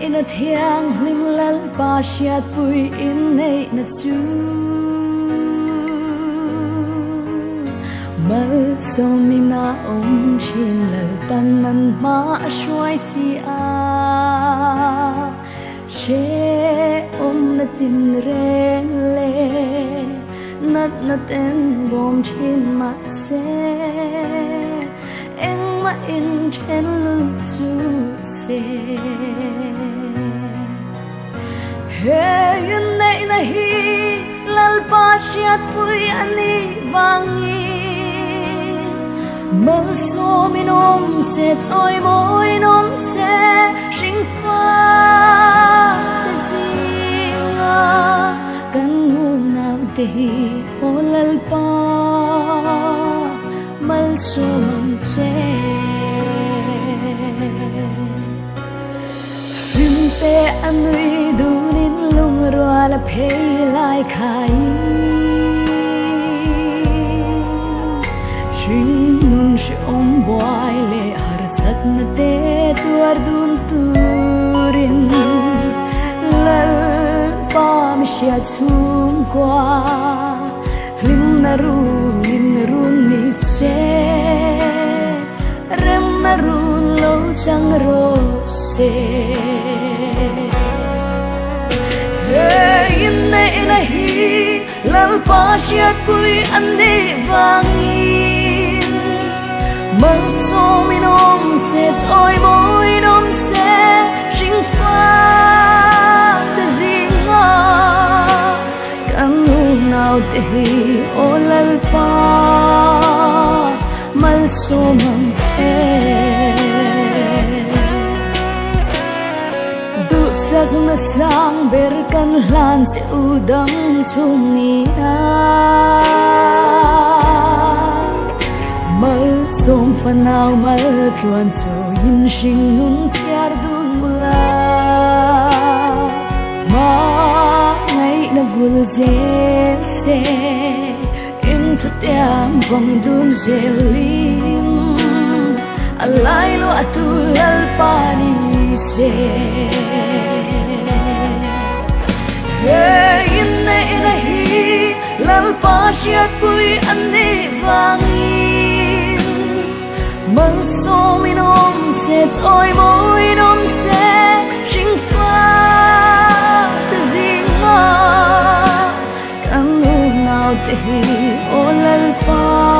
na thiang hlim lal pa shiat pui in nei na chu mal so mi na chin lal pan nan ma shuai si a she na tin reng le nat en bom chin ma se eng ma in chen lu su se hey yun nei na hi lal pa shiat pui ani wangi mơ so min om se choi moi nom se sing fa zinga kan nu nam te hi olal pa mal so man se rim te anui dunin lung ro la phei lai khai she om boy le har sat na te tuar dun turin lal pa mi sha chung kwa lim na ru ni se rem na ru lo chang ro se hey in na hi lal pa shiat pui an ne wangi mơ so mi nom se choi moi nom se sing fa te zinga kan nu nau te hi olal pa mal so man se du sak na sang ber kan hlan che udam chung ni a mal som fanau mal tuan so yin sing nun chiar dun mula ma ngai na vul je se in thu tiam vong dun zelim alai lo atul al pani se hey in na hi lal pa shiat pui an ne wangi mơ so mi nom se choi moi nom se sing fa te zinga kan nu nau te hi olal pa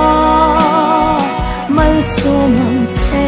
mal so man se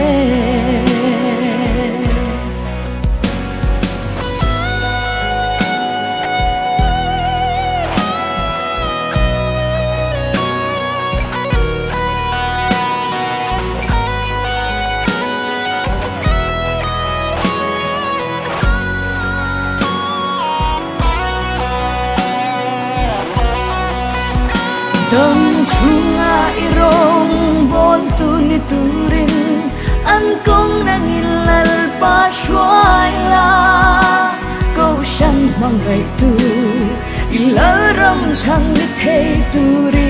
dong chunga irong bol tu ni turin an kong nang ilal pa shuai la câu shan mang gai tu ilal ram chang ni thei turi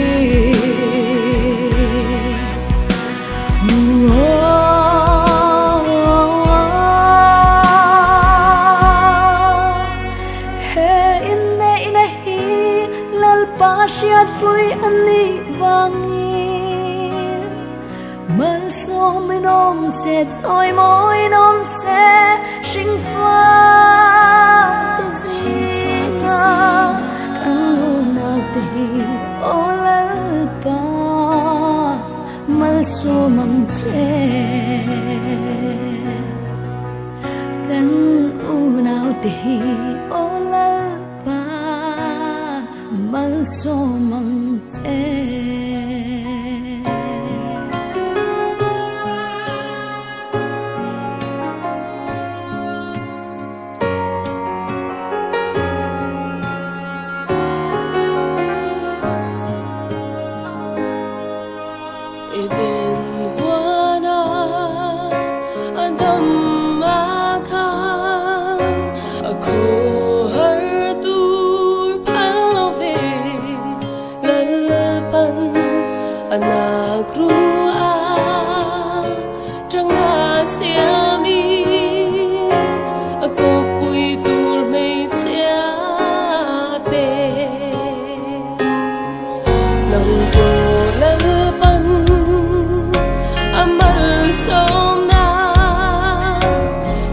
shiat pui ani wangi mal so mi nom se choi moi nom se sing fa te zinga kan nu na te olal pa mal so mang che kan u nau te olal mal so mang che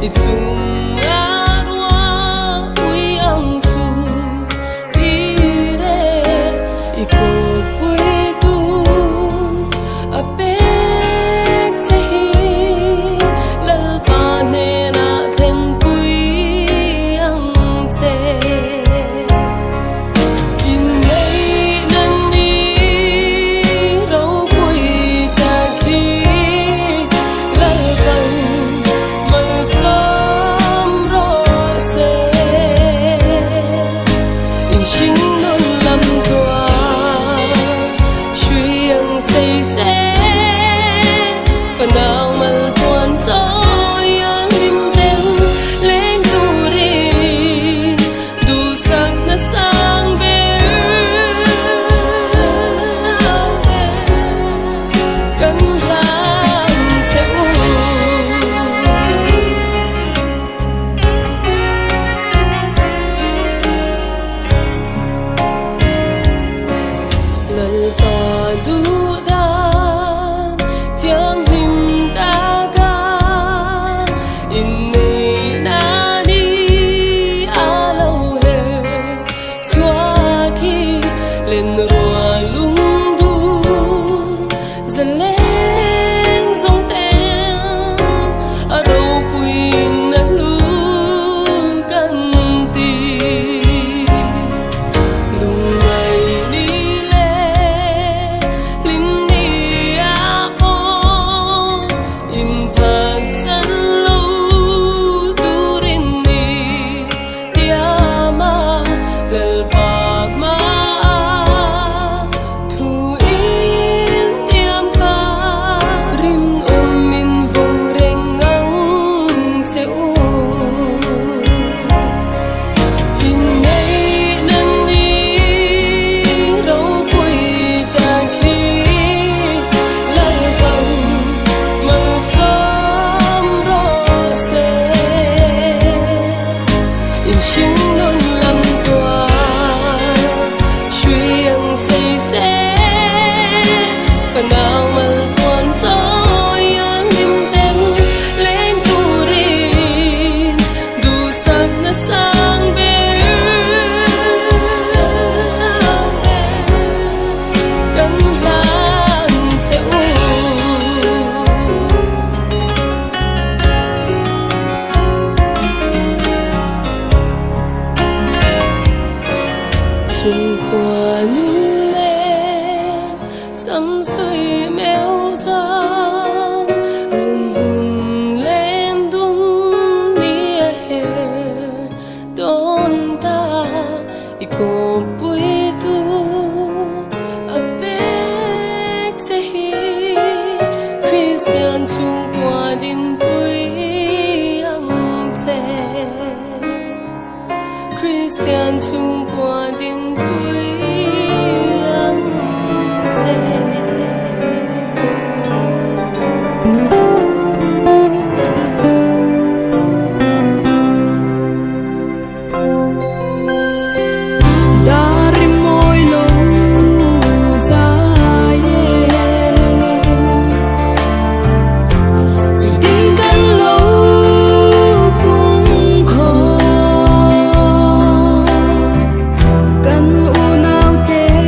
Christian chung qua đến cuối anh dari mulai saya tinggal lubung kau kan unau te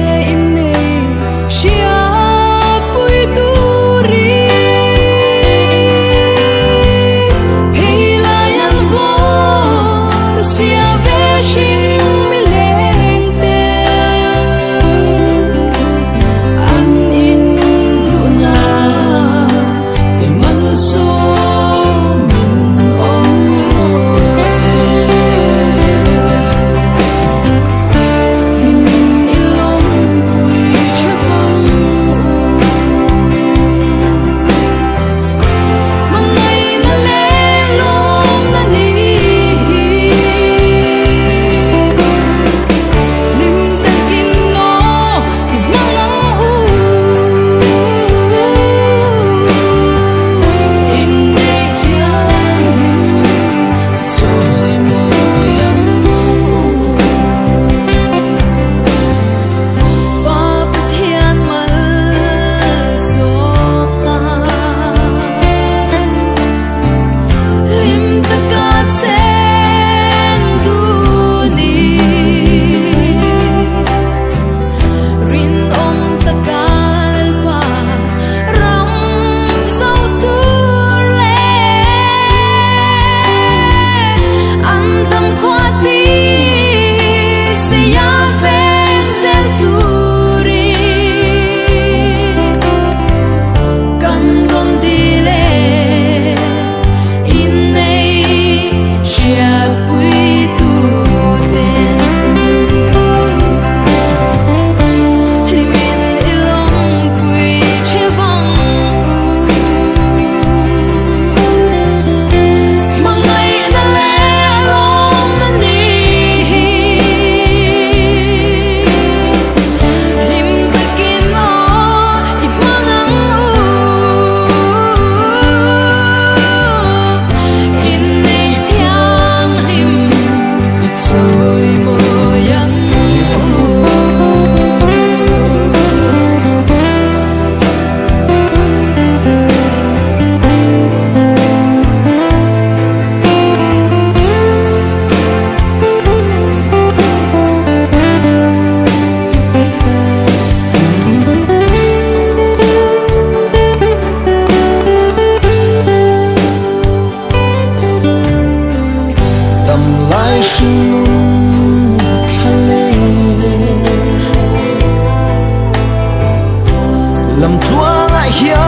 Làm thua ngại hiền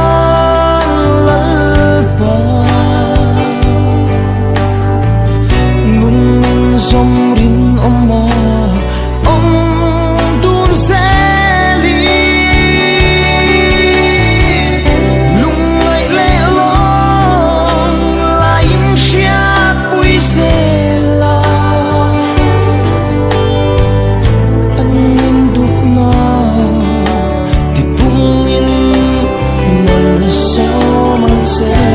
lỡ bà ngun nên dòng rin mà ông tuôn sẽ đi lung ngại lệ lòng là những chiếc bụi xe la anh nên đút nào thì bung in ngần sao mang xe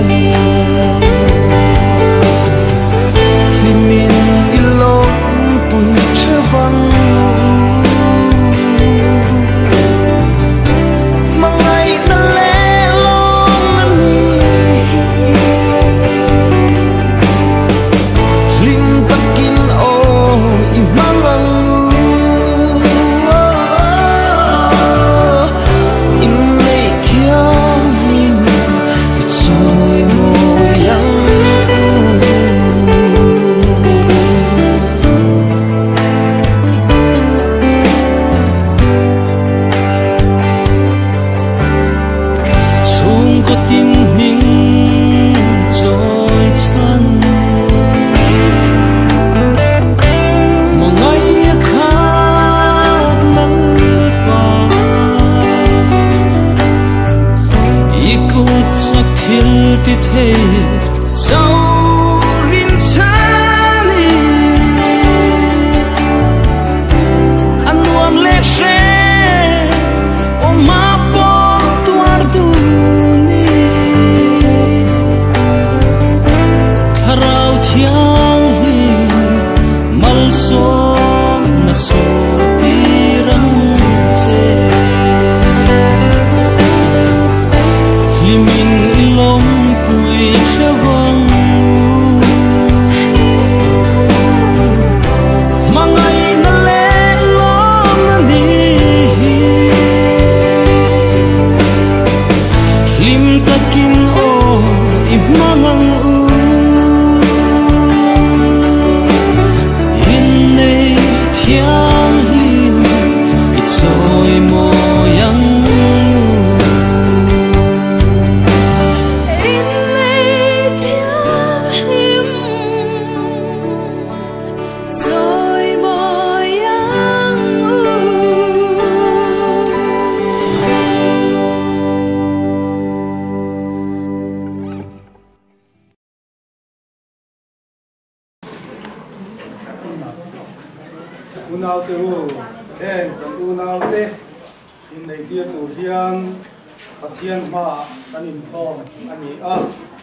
unau te u en kan unau te in nei dia tu hian pathian ma kan in thom ani a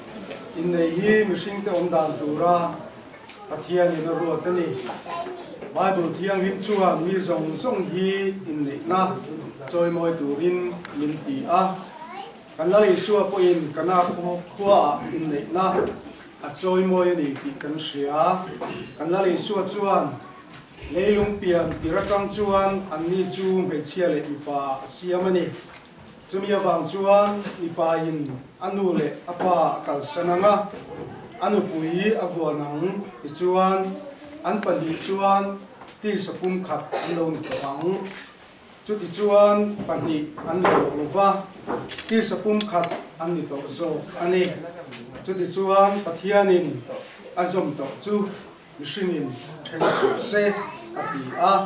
in nei hi mihring te om dan tura pathian in ruat ani Bible thiang him chuan mi zong zong hi in nei na choi moi turin min ti a kan la le suwa po in kana khwa in nei na a choi moi ani ti kan sia kan la le suwa chuan leilung pian tirakang chuan anni chu mechia le ipa siamani chumia wang chuan ipa in anu le apa kal sananga anu pui avuanang ti chuan an pani chuan ti sapum khat anlon kawang chu ti chuan pani an lova ti sapum khat anni to zo ani chu ti chuan pathianin azom to chu mishinin thaisu se api a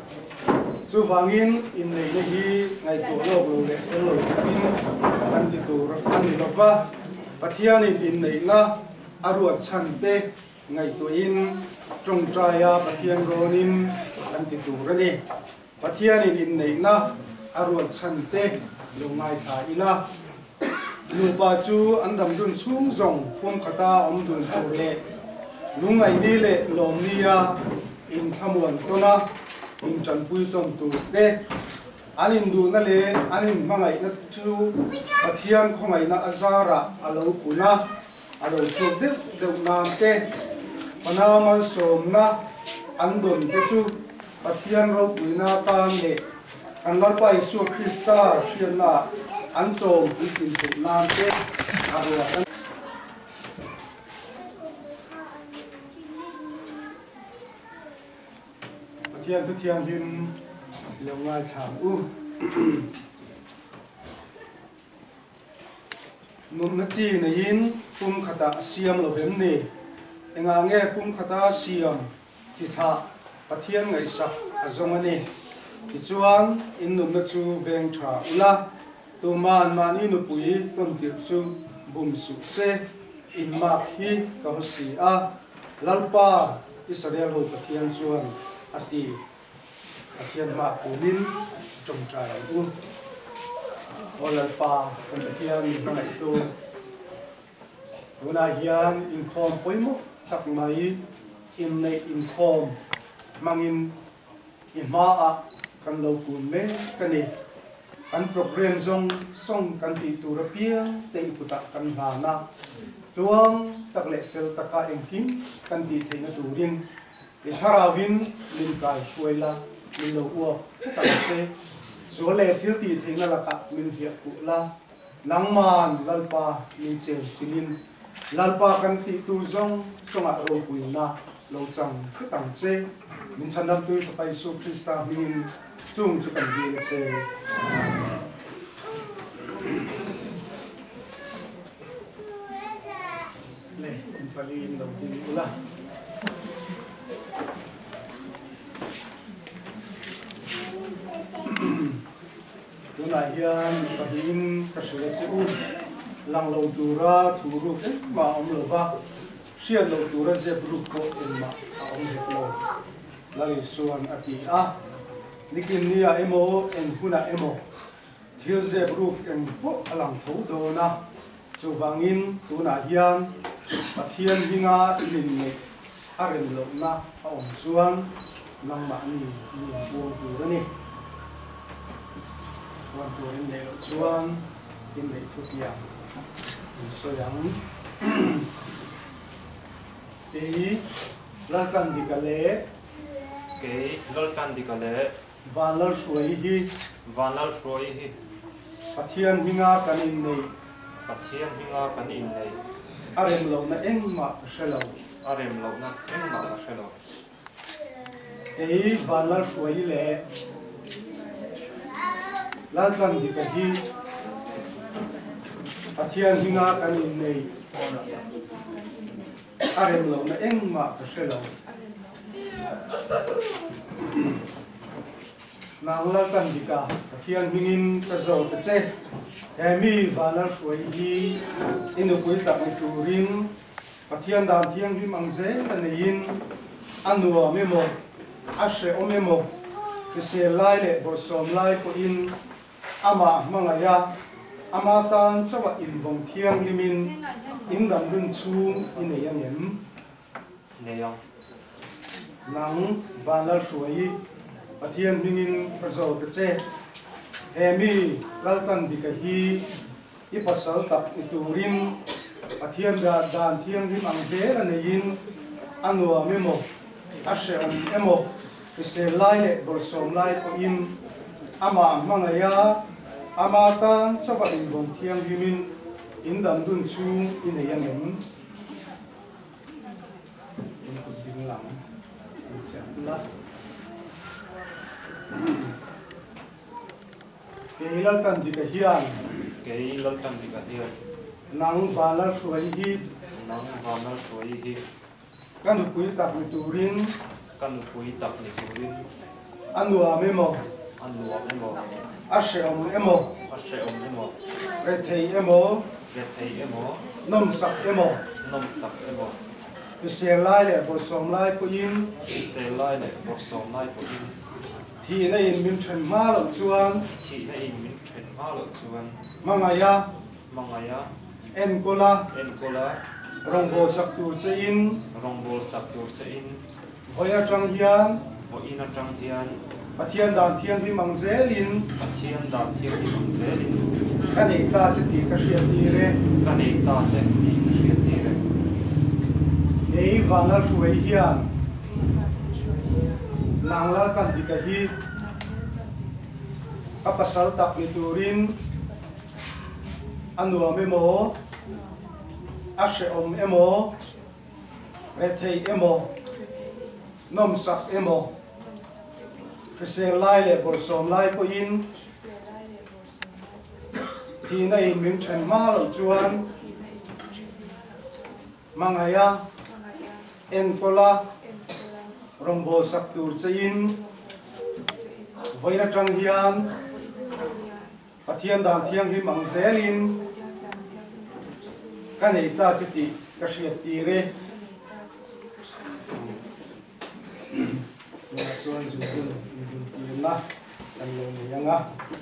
chu wangin in nei le hi ngai to lo lo le fello in an ti tur an ni lova pathianin in nei na aruat chante ngai to in trong traya pathian ronin an ti tur ani pathianin in nei na aruat chante lo ngai tha ila nupa chu an dam dun chung zong pum khata om dun le lungai ni le lom nia in thamuan tona in chanpui tom tu te anin du na le anin mangai na chu pathian khongai na azara alo kuna alo chu de de nam te panaman som na andon te chu pathian ro puina tan le an lalpa isu krista shiana an chom itin chu nam te aro pathian tu thiam hin lo ngai thang u num na chi na in pum khata siam lo vem ni enga nge pum khata siam chi tha pathian ngai sak azong ani ti chuan in num na chu veng tha ula tu man mani nu pui ton ti chu bum su se in ma hi ka si a lalpa Israel ho pathian chuan ati pathian ma punin trong trai u lalpa kan pathian ni ngai tu una hian in khom poimo tak mai in nei in khom mangin in ma a kan lo kun me kani kan program song kan ti tu ra pia te puta kan ha na tuang tak le fel taka engking kan ti theina turin le tharawin lim kai suaila min lo u ta se zo le thil ti theina la ka min hia ku la nangman lalpa min cheu silin lalpa kan ti tu songa ro puina lo chang khutang che min chanam tu pai su krista min chung chu kan gi che le palin lo ti ula tuna hian palin ka sele chu lang lo tura thuru ma om lo va sian lo tura je bru ko in ma om je lo lai suan ati a nikin nia emo en huna emo thil je bru en po alang tho do na chu wangin tuna hian pathian hinga ilin ne aren lo na om chuan nang ma ni bo tura ni wan tu in le chuan in le thu pia so yang te la kan dikale ke lol kan dikale vanal suai hi pathian hinga kan in nei arem lo na engma shelo te vanal suai le la kan dikali pathian hinga kan in nei arem lo na engma shelo nangla kan dika pathian hingin ka zo te che emi vanar suai hi inu pui tak ni turin pathian dan thiang hi mangze anein anua memo ashe omemo kise lai le bo som lai ko in ama mangaya ama tan chawa in bong thiang limin in dam dun chung in yang em neyang nang vanar suai pathian hingin ka zo te che emi laltan dikahi ipasal tak iturin pathian dan thiang hi mangze anein anua memo ashe emo kise lai le bol som lai ko in ama mangaya ama tan chawa in bong thiang himin in dam dun chu in yang em in ku ding lam la keilal kan dikahian nang valar suai hi kan pui tak ni turin anua memo ashe om emo rethei emo nom sak emo kise lai le bo som lai ko in thi na in min thren ma lo chuan mangaya en kola rongbo sak tu che in hoya chang hian pathian dan thiang hi mangzelin kani ta che ti ka hriat ti re ei vanar suai hian langla kan dikahi kapasal tak ni turin anua memo ashe om emo rethei emo nom sak emo Chrisel lai le bor som lai po in thì nay mình chân ma lo chuan mangaya en kola rombo sak tur chain voina trang hian pathian dan thiang hi mang zelin kanei ta chiti ka hriat ti re na chuan zun ti na kan lo ni anga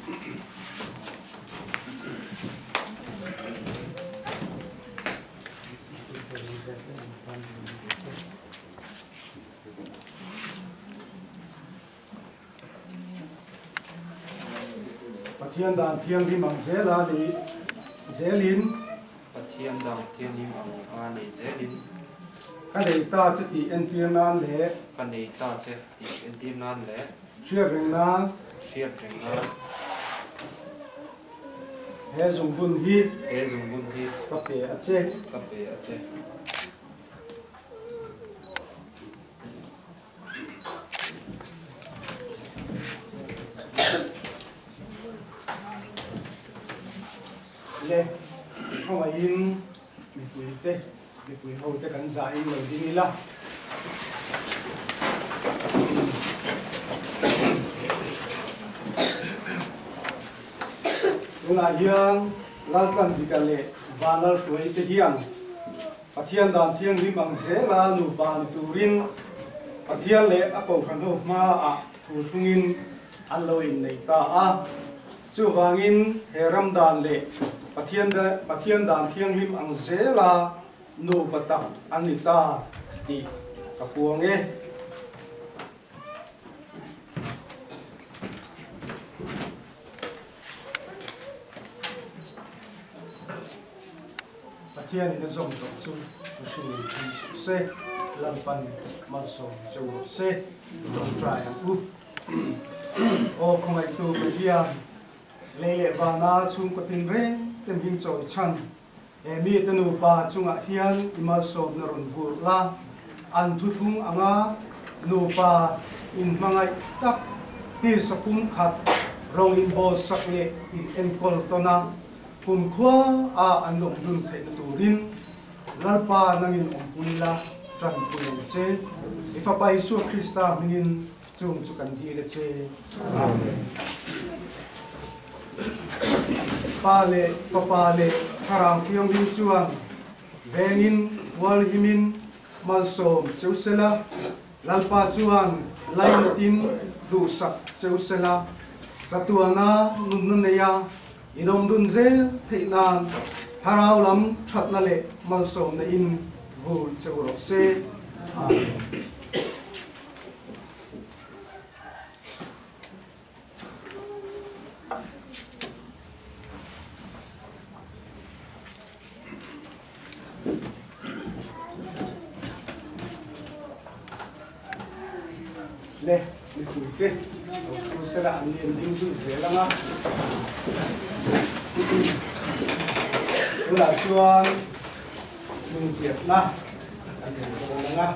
Pathian dan thiang hi mang zela ni zelin Pathian dan thiang hi mang ni zelin kanei ta chiti en tiang nan le kanei ta che ti en tim nan le chia reng na he zung bun hi ka pe a che le không ai in bị quỷ hậu te kan za in lo ding ila nga hiang lalkan dikale banal tuai te hiang pathian dan thiang hi mang zela nu ban turin pathian le a ko khan ho ma a thu thungin an lo in nei ta a chu wangin heram dan le pathian dan thiang him ang zela nu patak anita ti kapuang e pathian in zong to chu shin ni se lampan malso chu se try u o khomai tu pathian lele vana chung patin reng tem hing choi chan mi tanu pa chunga hian imal sob na ron vur la an thu thung anga nu pa in mangai tak ti sapum khat rong in bol sakle in enkol tona pum khwa a anok dun thai na turin lalpa nangin ompulila tran pulen che ifa pa isu krista mingin chung chukan di le che amen pale papale harang phiang bin chuan vengin wal himin malsom cheusela lalpa chuan lainatin du sak cheusela chatuana nunneya inom dun zel theinan harau lam thatna le malsom na in vul cheurok se amen le ni kuke o sera ani ending su zelanga ula chuan min siat na ani nga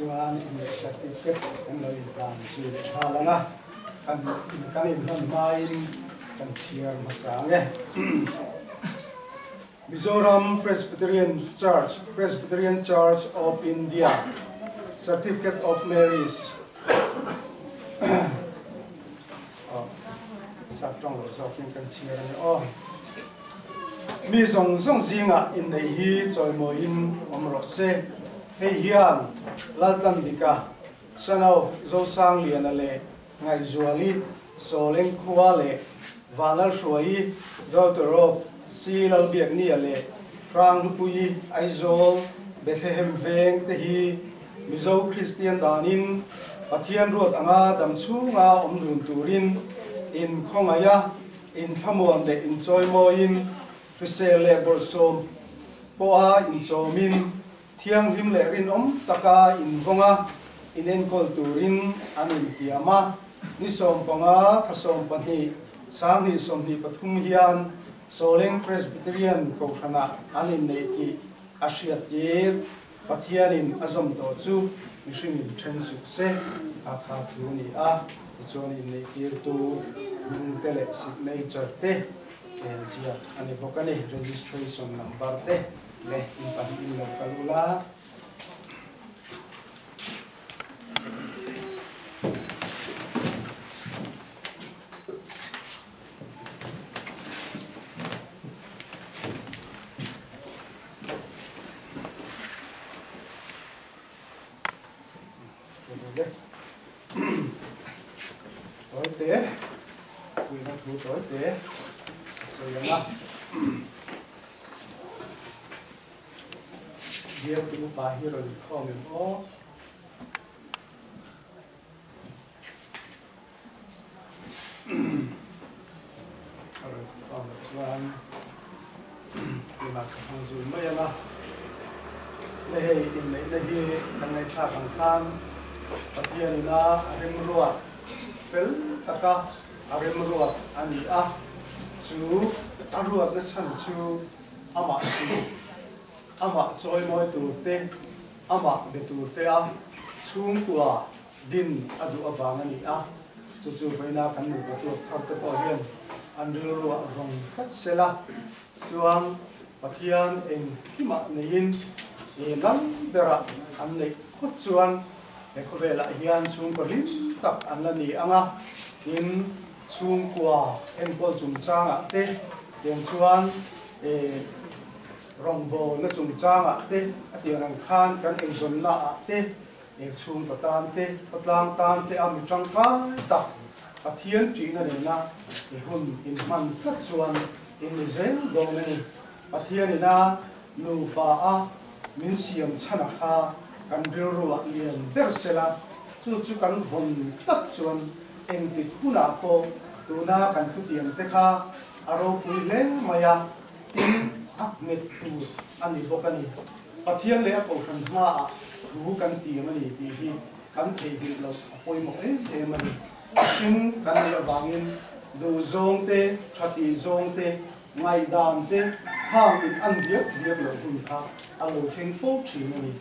chuan in le certificate kan lo in dan chu halanga kan in han mai kan chiar masange Mizoram Presbyterian Church of India Certificate of Marriage Satrong lo zoking kan chiar ni mi zong zinga in nei hi choi mo in omro se hei hian laltan dika sanau zo sang lian ale ngai zuali soleng khuwa le vanal shuai doctor of silal biak ni ale frang pui aizol Bethlehem veng te hi mizo Christian danin pathian ruat anga dam chunga omlun turin in khongaya in thamuam le in choi mo in Prisele borsom poa in chomin thiang him le rin taka in vonga in enkol turin anin tiama ni som panga thasom pani sang hi som hi pathum hian Soleng Presbyterian ko thana anin nei ki asiat ye pathianin azom to chu mishing chen su se akha thuni a choni nei ki tu tele signature te Zia ani bokani registration number te le in lo kalula Oite cuida tu oite so yana dia tu bahir di komen Tuan lima kampung Mayana lehi in lehi kanai cakang kan patian ina arem ruat fel taka arem ruat ani chu aruat na chan chu ama choi moi tu te ama be tu te chung kwa din adu awang ani chu baina kan nu ko thar te po hian andil ro rong khat sela chuang pathian en kima nein e lam bera an nei khut chuan e khovela hian chung ko lim tak an la ni anga in chung kwa en pol chung changa te den chuan e rong bo na chung changa te atiang khan kan en zon na te e chung patan te patlang tan te am chang kha tak pathian chi na na e hun in man khat chuan in zel do meni pathian ina nu pa min siam chana kha kan bil ruwa lian ber sela chu kan von tak chuan eng ti khuna ko tuna kan thu tiang te kha aro pui le maya tin met tu ani bokani pathian le ko kan ma ru kan ti mani ti hi kan thei hi lo apoi mo e mani tin kan le wangin du zong te thati zong te ngai dan te hang in an diak lo hun kha alo thing fo chi mani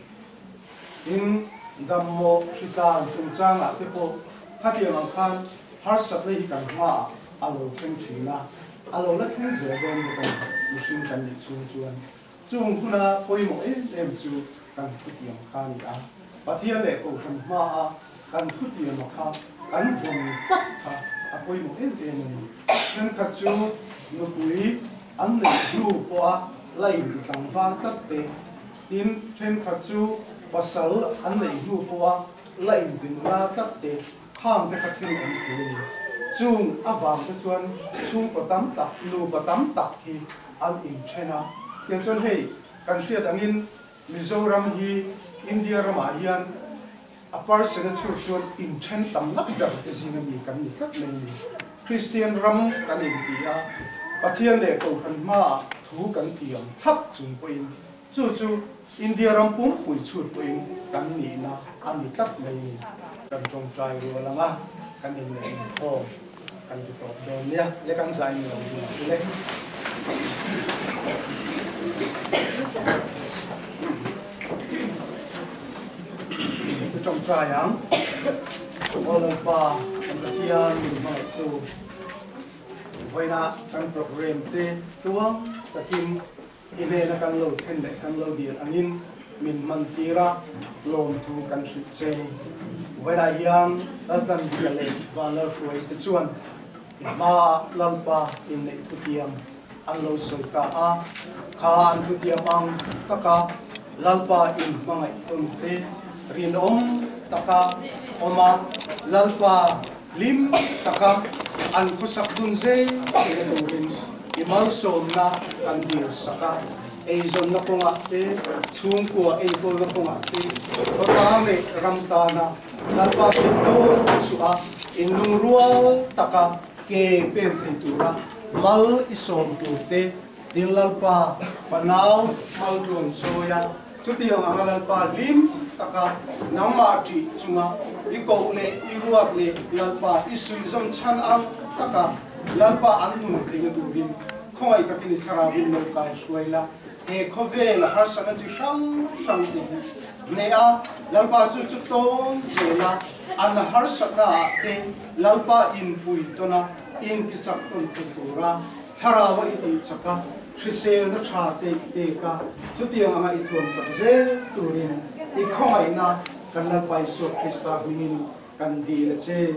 in gammo shitan chung changa te po thati ang khan har sak le hi kan ma alo thing chi na alo la thing ze don ko machine kan ni chuan chung kuna poi mo em chu kan thuti ang khan ya pathian le ko kan ma kan thuti ang kha kan von tak kha apoi mo em ni chen kha chu no pui an le lu po lai tang van tak te in chen kha chu pasal an le lu po lai din la tak te khang te kha thil an thil ni chung awang te chuan chung patam tak lu patam tak hi an in chena tiang chuan hei kan hriat angin Mizoram hi India rama hian apar sena chuan in chen tam lak dar ke zina mi kan ni tlak nei ni Christian ram kan in ti pathian le ko kan ma thu kan tiam thap chung po in chu India ram pum pui chut po in kan ni na ani tlak nei ni kan chong trai ro langa kan in nei ho kan ki to don ya le kan sai ni le sayang oleh pa kasihan itu wena kan program te tuang takin ini kan lo kendek kan lo dia angin min mantira lom tu kan sitse wena yang azan dia le valar suai te chuan ma lampa in tu tiam an lo solta a kha an tu tiam ang taka lalpa in mangai tonte rinom taka oma lalpa lim taka an kusak dunze turin imal somna kan dir saka ezon na konga te chung ko e ko na konga te totame ramtana lalpa to suha inung rual taka ke pentura mal isom te dilalpa panau mal don soya chuti ang lalpa lim taka namati chunga iko le iruak le lalpa isui zom chan ang taka lalpa annu ring durin khoi ka kini kharabin no kai suaila e khove la harsana chi shang shang ne a lalpa chu chu ton zela an harsana te lalpa in pui tona in ki chak ton tura kharawa iti chaka Krisel na chate ka chuti ang mga iton sa turin ikhoi na kan lalpai so Krista min kan di la che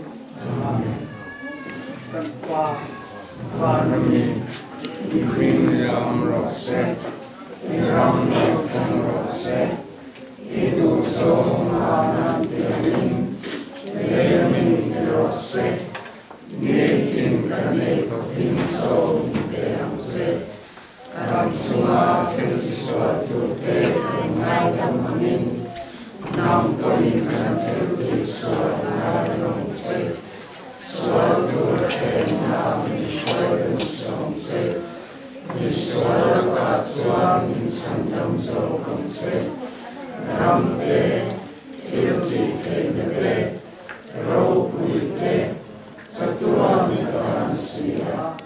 kan pa fanami di kringam rose di ram kan rose idu so manan tiamin lemin rose nekin kan ko pin so rose Karang semua sesuatu terkenal dan mamin nam kami kan sesuatu rongse suatu terkenal suatu rongse suatu katuan santam rongse ramte ilki tenete robuite satuan kansia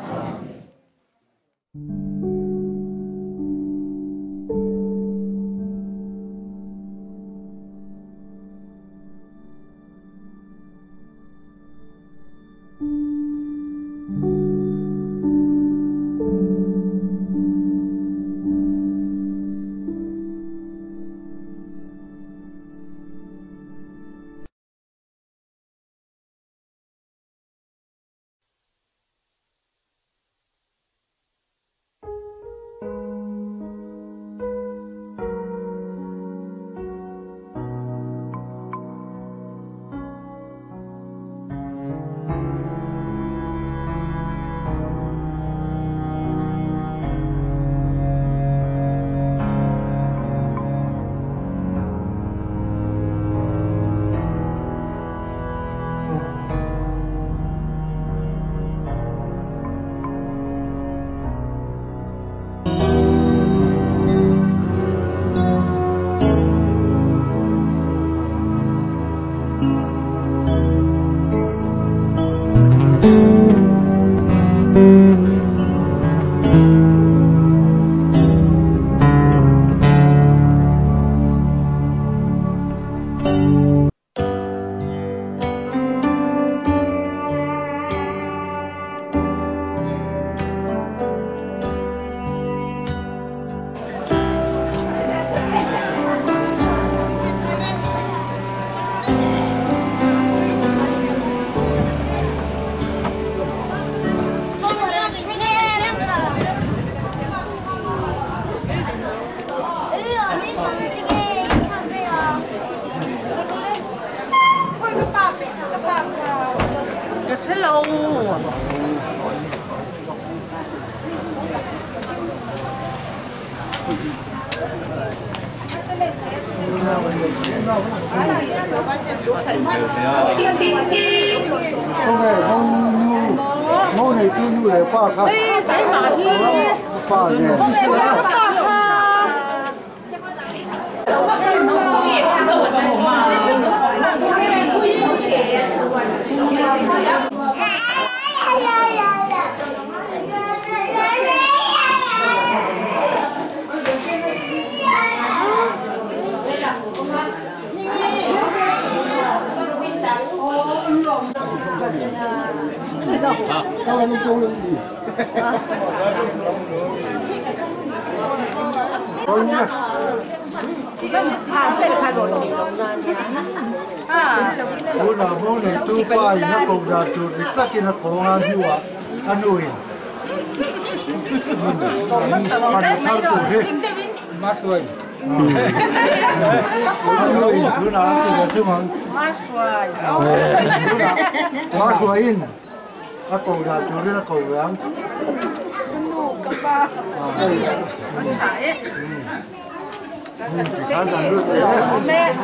món này cứ như là pha không? Pha này. con nó không được gì con nhá bố nào bố này tu bài nó cầu ra tu thì tất nhiên là cầu ăn hiu à ăn nuôi ăn thao tu thế mát rồi ăn nuôi thứ nào thì là thứ món mát rồi in nó cầu ra tu đấy là cầu vàng chỉ khá là nước thế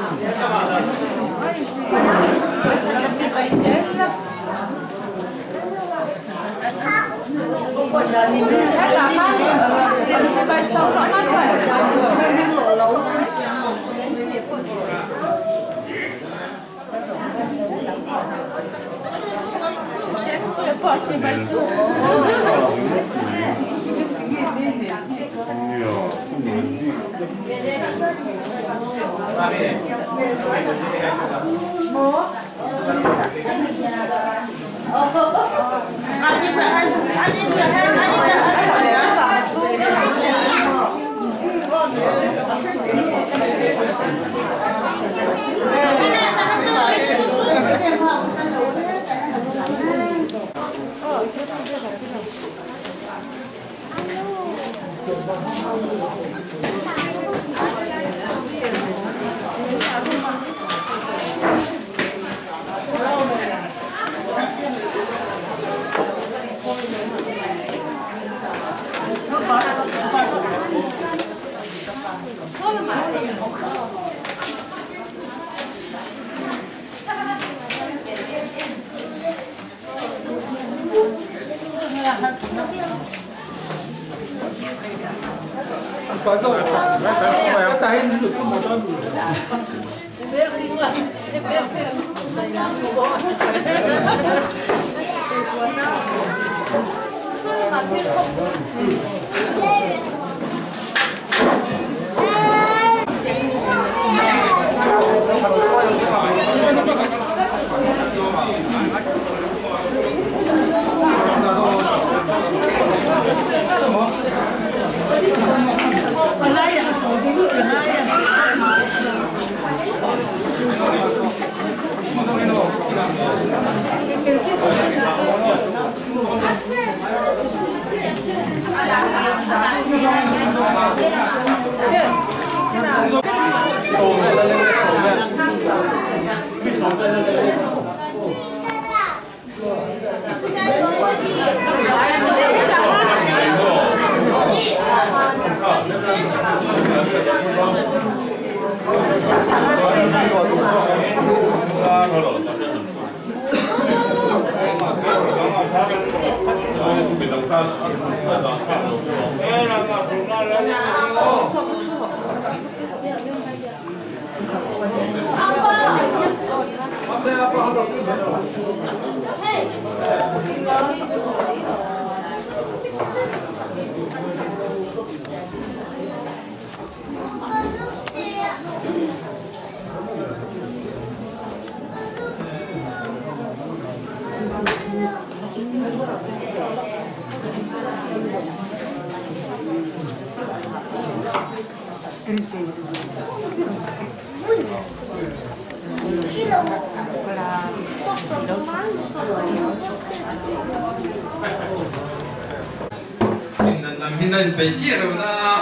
Mình phải chia rồi na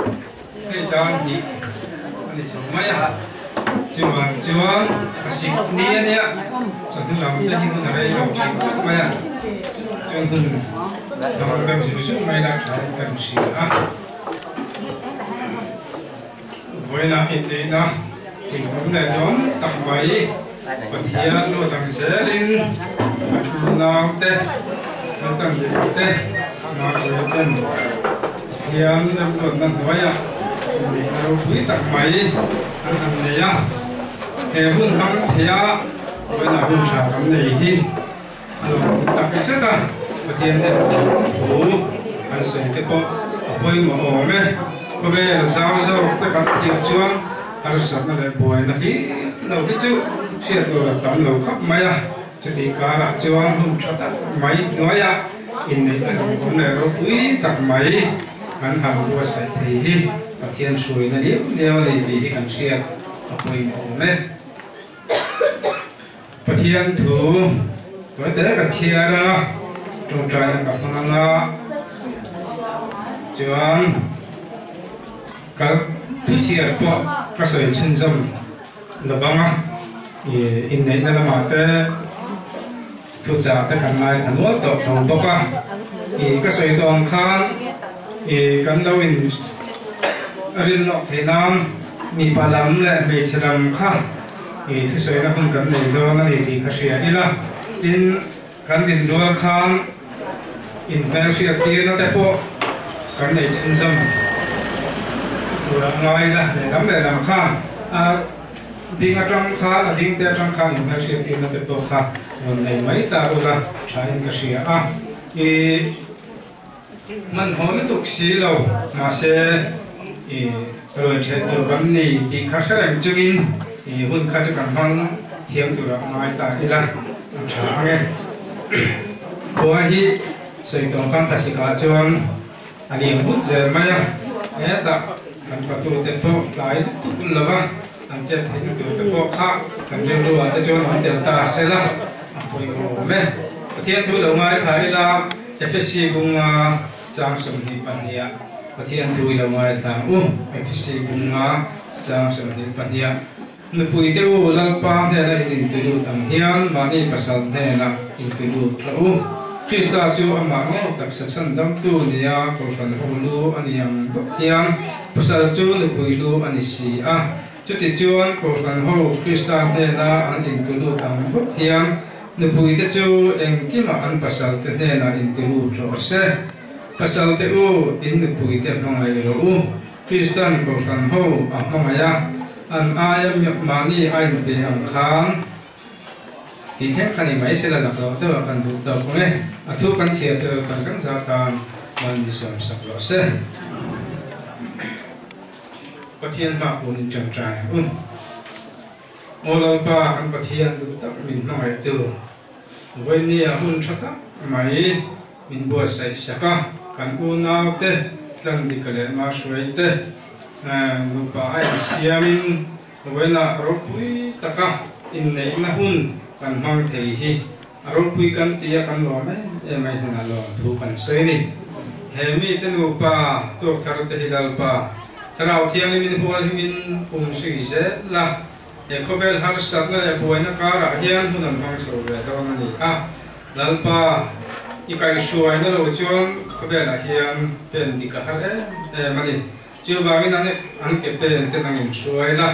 cái đó thì anh chồng mấy à chuang xịt nia nè sau khi làm tới hiện tại đây làm chuyện mấy à chuang hùng làm làm gì chút mấy là phải làm gì à với làm hiện tại đó thì cũng là nhóm tập bảy và thiệt nó tăng sẽ lên nào thế nó tăng gì thế nó sẽ lên hiện em luôn đang nói à mình đâu quý tập mấy anh này à hệ hôn tăng thế à với là hôn trả cái này thì tập cái sức à và thiên này thủ anh sẽ cái bộ quay một ổ này có vẻ là sao tất cả thị trường anh sẽ nó lại bồi nó thì đầu cái chữ sẽ tôi là tạm lâu khắp mấy à cho thì cả là chưa hôn trả tập mấy nói à in nei na hon ne ro pui tak mai kan ha bua sai thei hi pathian sui na ni leo nei ti hi kan sia apoi mo ne pathian thu to te ka chia ra to trai ka hanga chuan ka thu chia ko ka sai chen jam lawanga in nei na ma te thu cha te kan lai thanwa to thong boka ka sai tong khan kan lo in arin lo theinam mi palam le me cheram kha thu sai na hun kan nei do na ni ti kha sia ila tin kan din do khan in vel sia ti na te po kan nei chen jam tu ra ngai la le lam le lam kha ding atang kha ding te atang kha in vel sia ti na te po kha non nei mai ta ula thain ka sia man hon tuk si lo ma se rồi che tu kan ni ti kha sa rang chungin hun kha cha kan hang thiam tu ra ngai ta ila tha nge ko hi sei tong kan sa si ka chon ani hut je ma ya ta kan pa tu te to lai tu kun la ba an che thai tu te ko kha kan re lu wa te chon han te ta se la apoi ko me pathian thu lo ngai thai la FSC bunga chang som ni pania pathian thu lo ngai tha FSC bunga chang som ni pania nu pui te u lal pa ne la in tu lu tam hian ma ni pasal ne na in tu lu tro Krista chu ama nge tak sa chan dam tu nia ko kan hulu ani yang do hiam pasal chu nu pui lu ani si chu ti chuan ko kan ho Krista ne na an in tu lu tam hiam nu pui te chu eng kima an pasal te ne na in tu lu tro se pasal te u in nu pui te ngai ro Kristan ko kan ho amaya an ayam mani ai te ang khang ti the khani mai se la dak lo to kan du to ko ne athu kan chia to kan za ta man ni som sak lo se pathian ma un chang trai Ola pa kan pathian du tak min ngai tu voi ni a hun thata mai min bo sai saka kan u nau te tlan di kale ma shwai te nu pa ai siamin voi na ro pui taka in nei na hun kan mang thei hi ro pui kan tia kan lo ne e mai thana lo thu kan sei ni he mi te nu pa to thar te hilal pa tarau thiang min hual min pum si se la e khovel har sat na e buaina kara hian hunan mang so ve do na ni lalpa i kai suai na lo chon khovel a hian pen di ka har e mani chu ba min an ke pen te nang in suai la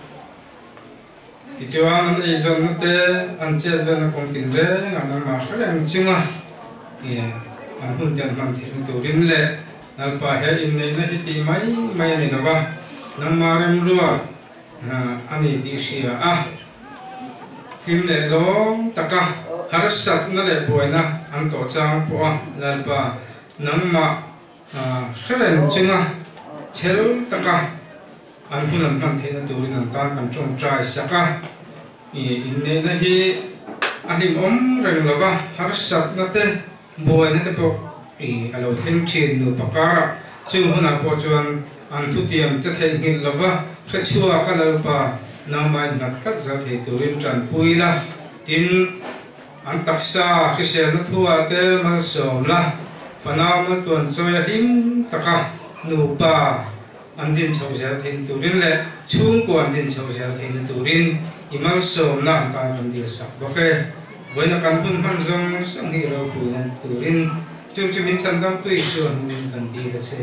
i chuan an ei zon te an chet ve na kong tin re an ma sha leng chunga an hun jan man thim tu rin le lalpa he in nei na hi ti mai ni na ba nang ma rem ruwa ani ti sia kim le long taka har sat na le boina an to chang po lalpa namma shren chinga chel taka an hunan man thena turin an tan kan chong trai saka in ne na hi alim om reng lova har sat na te boina te po alo thlem chin nu pakara chu huna po chuan an thu tiam te thei ngin lova kha chua ka lalpa namai na tat za thei turin tran puila tin an taksa khrisel na thua te ma so la fanam tuan soya him taka nu pa an din chau ja thin turin le chung ko an din chau ja thin turin imal so na ta kan dia sak boke boina kan hun man zong sang hi ro pu nan turin chung chumin sandam tui suan kan ti la che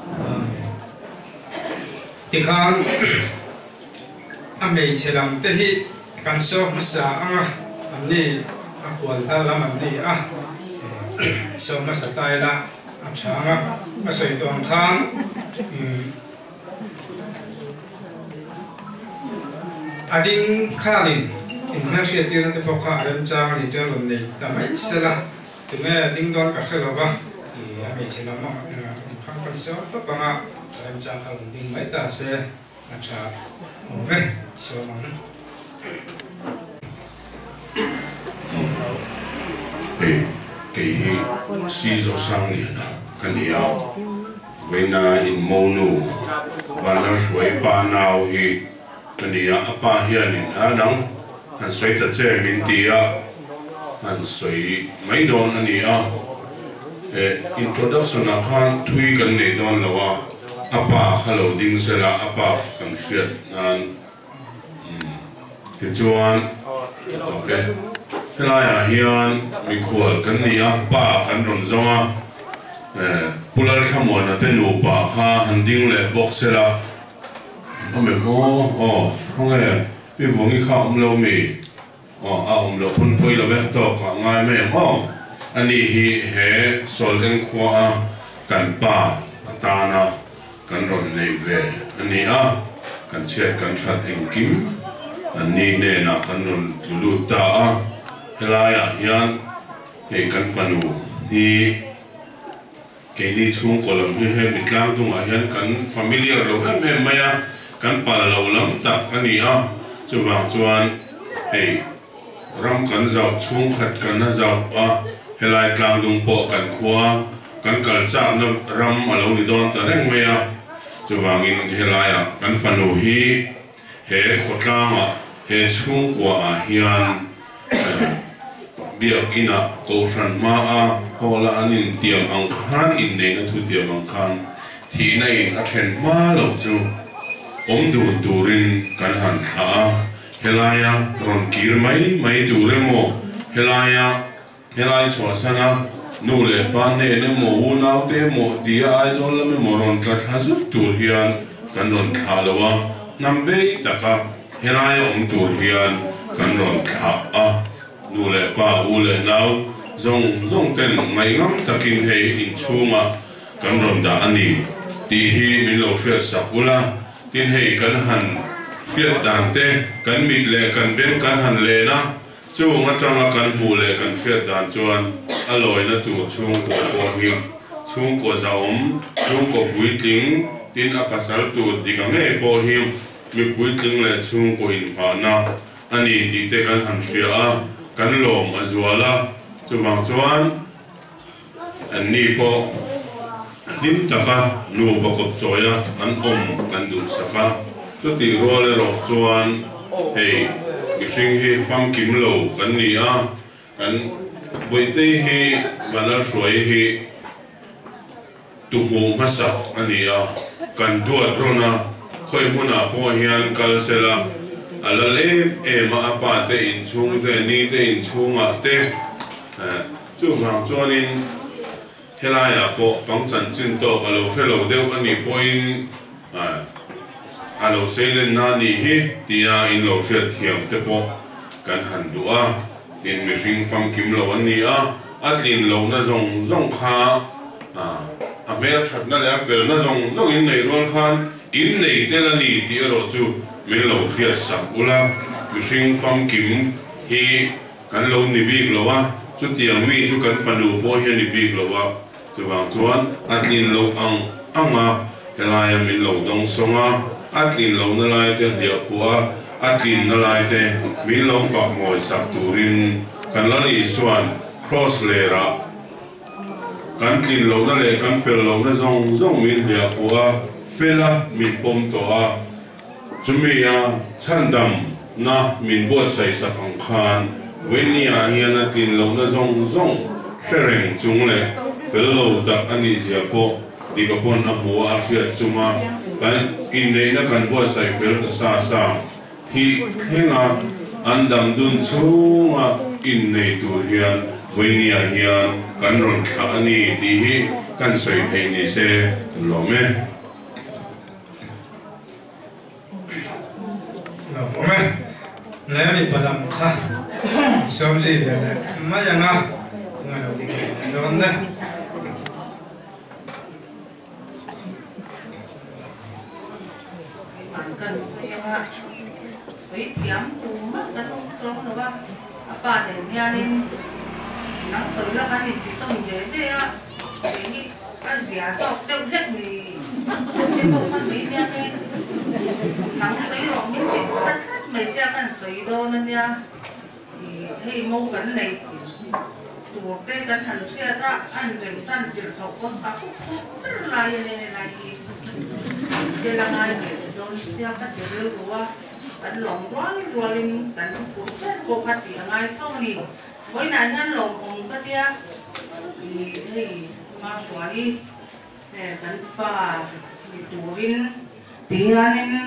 tikhan amei chelam te hi kan so masa anga amni akwal ta lam amni so masa tai la achanga asoi tong khan ading khalin international tir te pokha ram chang ni chalon nei tamai sela tume ding don ka khelo ba amei chelam ma kham kan so to panga ram chang ka ding mai ta se acha ove so man cái si zo sang ni na kan ia vena in monu valar suai pa nau hi kan ia apa hian in adang han soi ta che min tia han soi mai don ani a introduction a khan thui kan nei don lawa apa hello ding sela apa kan shiat nan ti chuan okay helaya hian mi khol kan ni a pa kan ron zonga pulal thamon ate nu pa kha handing le boxela ame mo honge mi vongi kha umlo mi a umlo pun poi lo ve to ka ngai me ani hi he sol kan khwa kan pa ta na kan ron nei ve ani a kan chet kan that eng kim ani ne na kan ron lu ta a helaya hian he kan fanu hi ke ni chung kolam hi he mitlang tung a hian kan familiar lo me maya kan pal lo lam tak ani a chuwang chuan hey ram kan zau chung khat kan na zau a helai tlang dung po kan khua kan kal cha na ram alo ni don ta reng maya chuwang in helaya kan fanu hi he khotlanga he chung kwa a hian biak ina koshan ma a hola anin tiam ang khan in nei na thu tiam ang khan thi na in a then ma lo chu om du turin kan han tha helaya ron kir mai turemo helai chwa sana nu le pa ne mo una te mo dia ai zol me moron tla thasu tur hian kan ron tha lawa nambe taka helai om tur hian kan ron tha a nu le pa u le nau zong ten ngai ngam takin he in chunga kan ron da ani ti hi min lo fia sakula tin he kan han fia dan te kan mit le kan ben kan han le na chung atanga kan mu le kan fia dan chuan aloi na tu chung ko hi chung ko zaom chung ko puiting tin apasal tu dikange po hi mi puiting le chung ko in pa na ani ti te kan han fia a kan lom azwala chuwang chuan anni po nim taka nu bakop choya an kan du saka chuti role ro chuan hey mishing hi fam kim lo kan ni a kan boite hi bala shoi hi tu mu masak ani a kan du drona khoi muna po hian kalsela alale ma apa te in chung te ni te in chung a te chu hang chuanin helaya po pangchan chin to alo felo deu ani point alo selen na ni hi tia in lo fiat thiam te po kan han du'a in mishing fam kim lo ani a atlin lo na zong kha a mer that na le fel na zong in nei rol khan in nei te la ni ti ro chu min lo fiat sak ula mishing fam kim hi kan lo ni big lo wa chu tiang mi chu kan fanu po hi ni big lo wa chuwang chuan atlin lo anga helaya min lo dong songa atlin lo na lai te dia khuwa atlin na lai te min lo fak moi sak turin kan la ni suan cross lera kan tlin lo na le kan fel lo na zong min dia khuwa fela min pom to a chumia chandam na min bot sai sak ang khan venia hian atlin lo na zong shereng chung le fel lo dak ani zia po di ka pon a huwa a sia chuma kan in nei na kan bot sai fel sa hi henga andam dun chunga in nei tu hian venia hian kan ron thla ani ti hi kan soi thei ni se lo me Lẽ palam kha somsi de ma yana ngalo dik don da kan saya soi tiam tu ma kan chong no ba apa de nianin nang soi la kan ni tong de ya ni Asia chok deu het ni ni mo kan ni nianin nang soi ro min te ta mấy xe cần sấy đô nên nha thì hay mâu cẩn này tu ตัวเต้กันหันเสียตาอันเดิมสั้นจิตสาวคนตักตุลายเนี่ยลายอีเดี๋ยวละงานเนี่ยโดนเสียกันเดี๋ยวรู้ว่ากันหลงร้อนรัวลินกันปุ่นแค่โกขัดอย่างไรเท่านี้ไว้นานนั้นหลงองก็เดียมาสวยกันฟ้าตูรินเตียนิน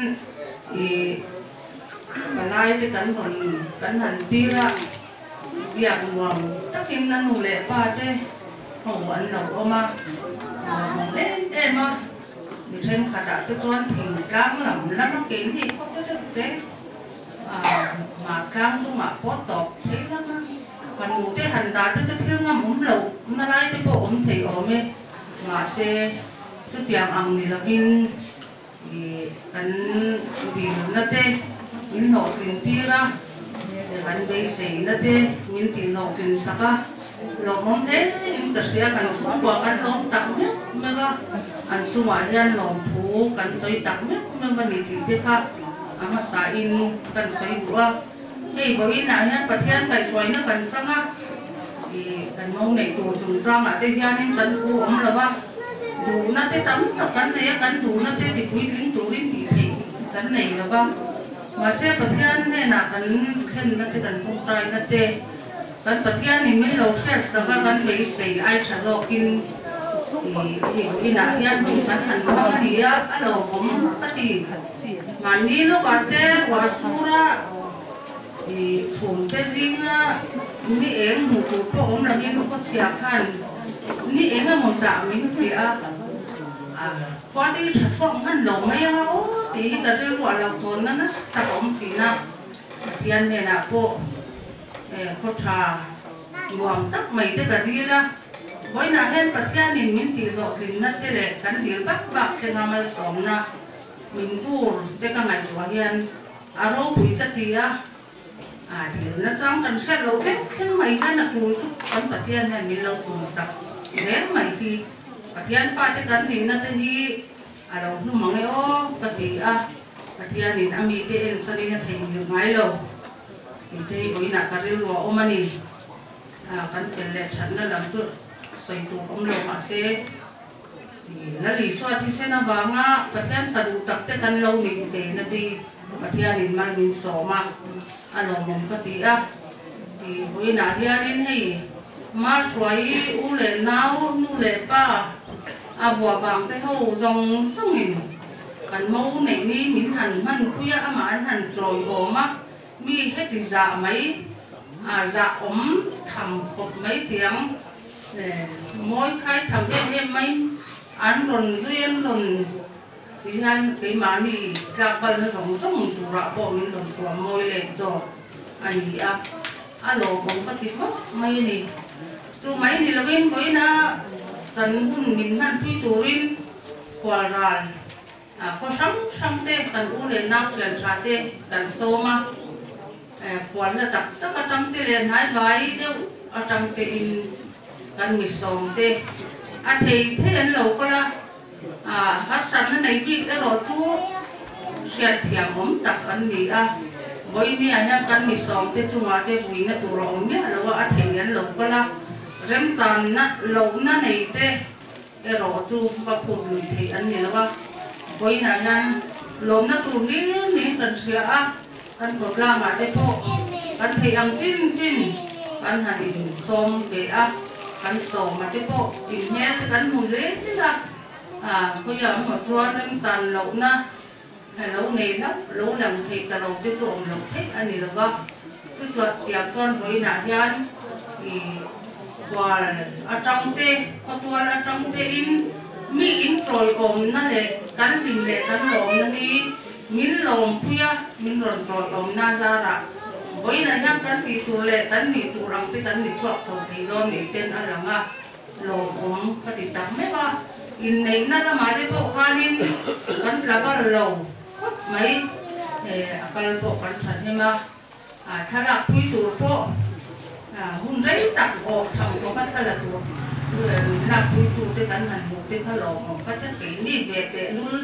ปลายที่กันคนกันหันตีระเบียกรวมตะกินนั่นหนูเละป้าเต้หัวอันหลงออกมามองเอ๊ะมามีเทรนขาดที่จวนถึงกลางหลังแล้วมาเกณฑ์ที่เขาจะเต้มากลางตัวมาพอตอบเฮ้ยแล้วมาวันหนูที่หันตาที่จะเที่ยงงำหลงนั่นไรที่พอผมถือเอาไหมมาเซ่จุดอย่างอังนี่ละบินกันดีนั่นเต้มินหอกลินตีระกันไปเสียนั่นเต้มินตีหอกลินสักหลงมันเอ๊ะอินกระเสียกันชุ่มกว่ากันหลงตักเนี่ยไม่ว่าอันชุ่มอะไรหลงผูกันใส่ตักเนี่ยไม่ว่านี่ตีที่ค่ะอามาสาอินกันใส่บัวเฮ้ยบอกอินอะไรประเทศไก่สวยนั่นกันจังอ่ะกันมองในตัวจุ่มจังอ่ะแต่ยานี่กันผูผมเลยว่าดูนั่นที่ตั้มตักกันเนี่ยกันดูนั่นที่ติดวิ่งลิ้งตัวลิ้งตีเทกันไหนแล้วบ้างมาเสียประเทศเนี่ยนะกันขึ้นนั่นที่กันคงใจนั่นที่กันประเทศนี่ไม่เราแค่สักกันไปเสียไอ้ชาโซกินอีน่ะเนี่ยดูกันหันมากันดีอ่ะเราผมปฏิมันนี่ลูกอาเต้วาสุระชมเตจิงอ่ะนี่เองหมู่ตัวพวกผมเรามีลูกก็เชียร์ขันนี่เองก็หมดสามมิ้งเจียพอที่ถ้าช่วงนั้นหลงไม่ยังว่าโอ้ตีกันเรื่องว่าเราทนนั่นนะแต่ผมถือนะเพียนเนี่ยนะพวกเขาทารวมตักไม่ได้กันดีละไว้น่าเห็นประเทศนี้มิ้นตีดอกลินนั่นที่แหละกันดีบักเชิงอามาสมนะมิ้นฟูได้กันไหนตัวเฮียนอารมณ์ปุ๋ยกะตีอ่ะเดี๋ยวนะจังกันแค่เราแค่ไม่กันนะตัวทุกคนประเทศเนี่ยมิ้นเราตัวสักเรื่องใหม่ที่ประเทศป้าที่กันดีนั่นที่เราหนุ่มไงโอ้กติประเทศนี้อเมริกาเองสนิทถึงยังไงเราที่โอ้ยนักการเรียนรู้มันนี่กันเป็นเล็กฉันนั่นหลังจุดใส่ตัวผมเรามาเสียแล้วลีสวัสดิ์ที่เส้นบางอ่ะประเทศตะดูตักแต่กันเราหนึ่งเป็นนั่นที่ประเทศนี้มันมีสองมาเราหนุ่มกติที่โอ้ยนักเรียนให้มาสวยอุเลน้าวนูเลป้าบัวบางที่เขาจงส่งเห็นกันมองในนี้มิ้นหันมันคุยอามาหันโจยโอมามีให้ติจ่าไหมจ่าทำขบไหมเตียงมวยใครทำเองไหมอันหล่นเรียนหล่นที่นั่นไปมานี่จากบ้านส่งตัวระบบมิ้นหล่นตัวมวยเล็กจออันนี้โลผมก็ติดว่าไม่นี่จูไม่นี่เราเป็นคนนะกันหุ่นบินมันที่ตัวรินกว่าไรก็ซ้ำเตะกันอุ้งเลยนับเรียนชาเตะกันโซมากว่าละตักก็จังเตะเรียนหายไปเดี๋ยวจังเตะอินกันมิสองเตะเทียนเราก็ละฮัสซันนั่นในปีก็รอจูเสียเทียมผมตักกันนี่วันนี้เนี่ยกันมิสองเตะจุงอาเตะบุยนะตัวเราเนี่ยเราว่าเทียนเราก็ละเริ่มจานนะเรานั่นในเตะรอจูก็พูดลุยเทียนนี่แล้วว่าวันนี้เนี่ยเรานั่นตัวนี้กันเสียกันกดล่างมาเตะพวกกันเทียมจิ้นกันหันอินส้มเตะกันส่งมาเตะพวกอินเนี่ยกันหมูเล่นี่ละก็อย่างหมดชวนเริ่มจานเรานะเราเนี่ยนะเราหลังเทียแต่เราจะส่งเราเทอันนี้แล้วว่าชุดจวดเตียบจวนวันนี้ยันว่าจังเตะเขาตัวจังเตะอินมีอินโปรยอมนั่นแหละกันดินแหละกันหลงนั่นนี่มินหลงเพื่อมินหลงโปรยอมน่าจะระวันนี้ยังกันตีตัวแหละกันนี่ตัวรังที่กันนี่ชอบชอบตีร้อนนี่เต้นอะไรง่ะหลงอมก็ติดตามไม่ว่าอินในนั่นละมาได้พวกข้านินกันกลับว่าหลงไม่กันพวกกันฉันใช่ไหมถ้าหลักคุยตัวพวกหุ่นไร้ตักออกทำของก็ทะเลตัวหลักคุยตัวที่กันหันหมูที่ทะเลของก็จะตีนี่เบะเตะลุ้น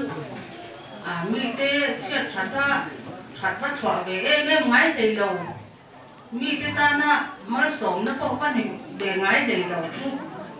มีเตะเชื่อฉันว่าฉันว่าฉอดเบะแม่ไม้เตะลง mi te ta na mal som na po kan ni de ngai de lo chu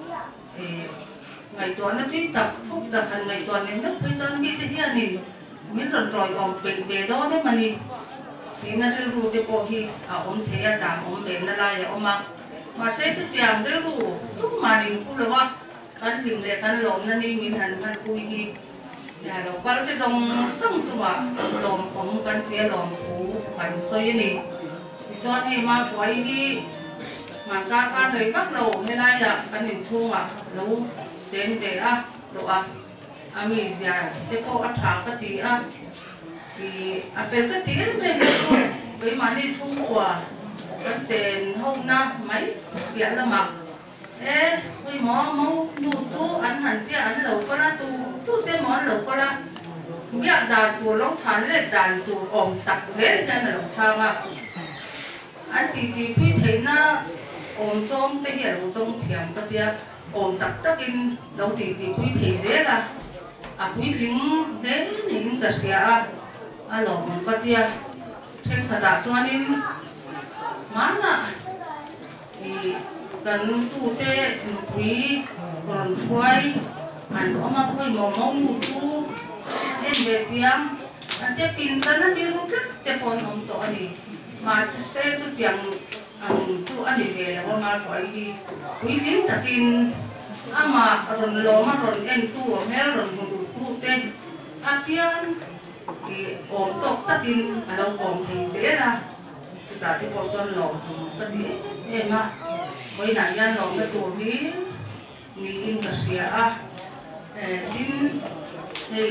ngày tuần nó thích tập thúc tập hành ngày tuần nên nước với chân mi te hiền ni miễn rồi rồi ông về đó đấy mà ni thì nó đi ru te po hi ông thế giảm ông về nó lại ông mà sẽ chút tiền đi ru lúc mà ni cũng làว่ากันลิมเลยกันหลอมนั่นนี่มีหันกันคุยฮีอย่าเราก็จะส่งตัวหลอมผมกันเตี้ยหลอมหูกันซอยนี่จอดให้มาฝอยฮีมันการเลยปักเราให้ได้อยากกันหนึ่งช่วงเราเจนเดะตัวมีเสียเจ้าพ่ออัฐากติที่เฟลกติไม่เป็นตัวไปมาในช่วงกว่ากันเจนห้องน้าไม่เปลี่ยนละมั้งvới mỏ máu nụ chú ăn hẳn tia ăn lẩu có lá tu tia món lẩu có lá biết đàn tu lẩu chán lên đàn tu ổn tặc dễ cho là lẩu chang ăn thì quý thấy na ổn xong tới hiện lẩu xong thèm cái tia ổn tặc tất in lẩu thì quý thấy dễ là quý lính dễ lính cái gì lẩu mình cái tia thêm cả đã cho nên má nè thì cần tu te nụ quý còn phơi anh mà khơi màu nụ chú em về tiêm anh te pin ta nó bị rút te pon ông to này mà chỉ sẽ tu tiêm tu anh về là mà phơi đi quý lính ta kinh mà rồi lo mà rồi em tu mẹ rồi nụ tu te tiền thì ổn tốt ta kinh mà đâu còn thì dễ là chỉ ta te pon cho lo ta đi em mà với nạn nhân lòng cái tuổi đi nghĩ in cả xía tin thì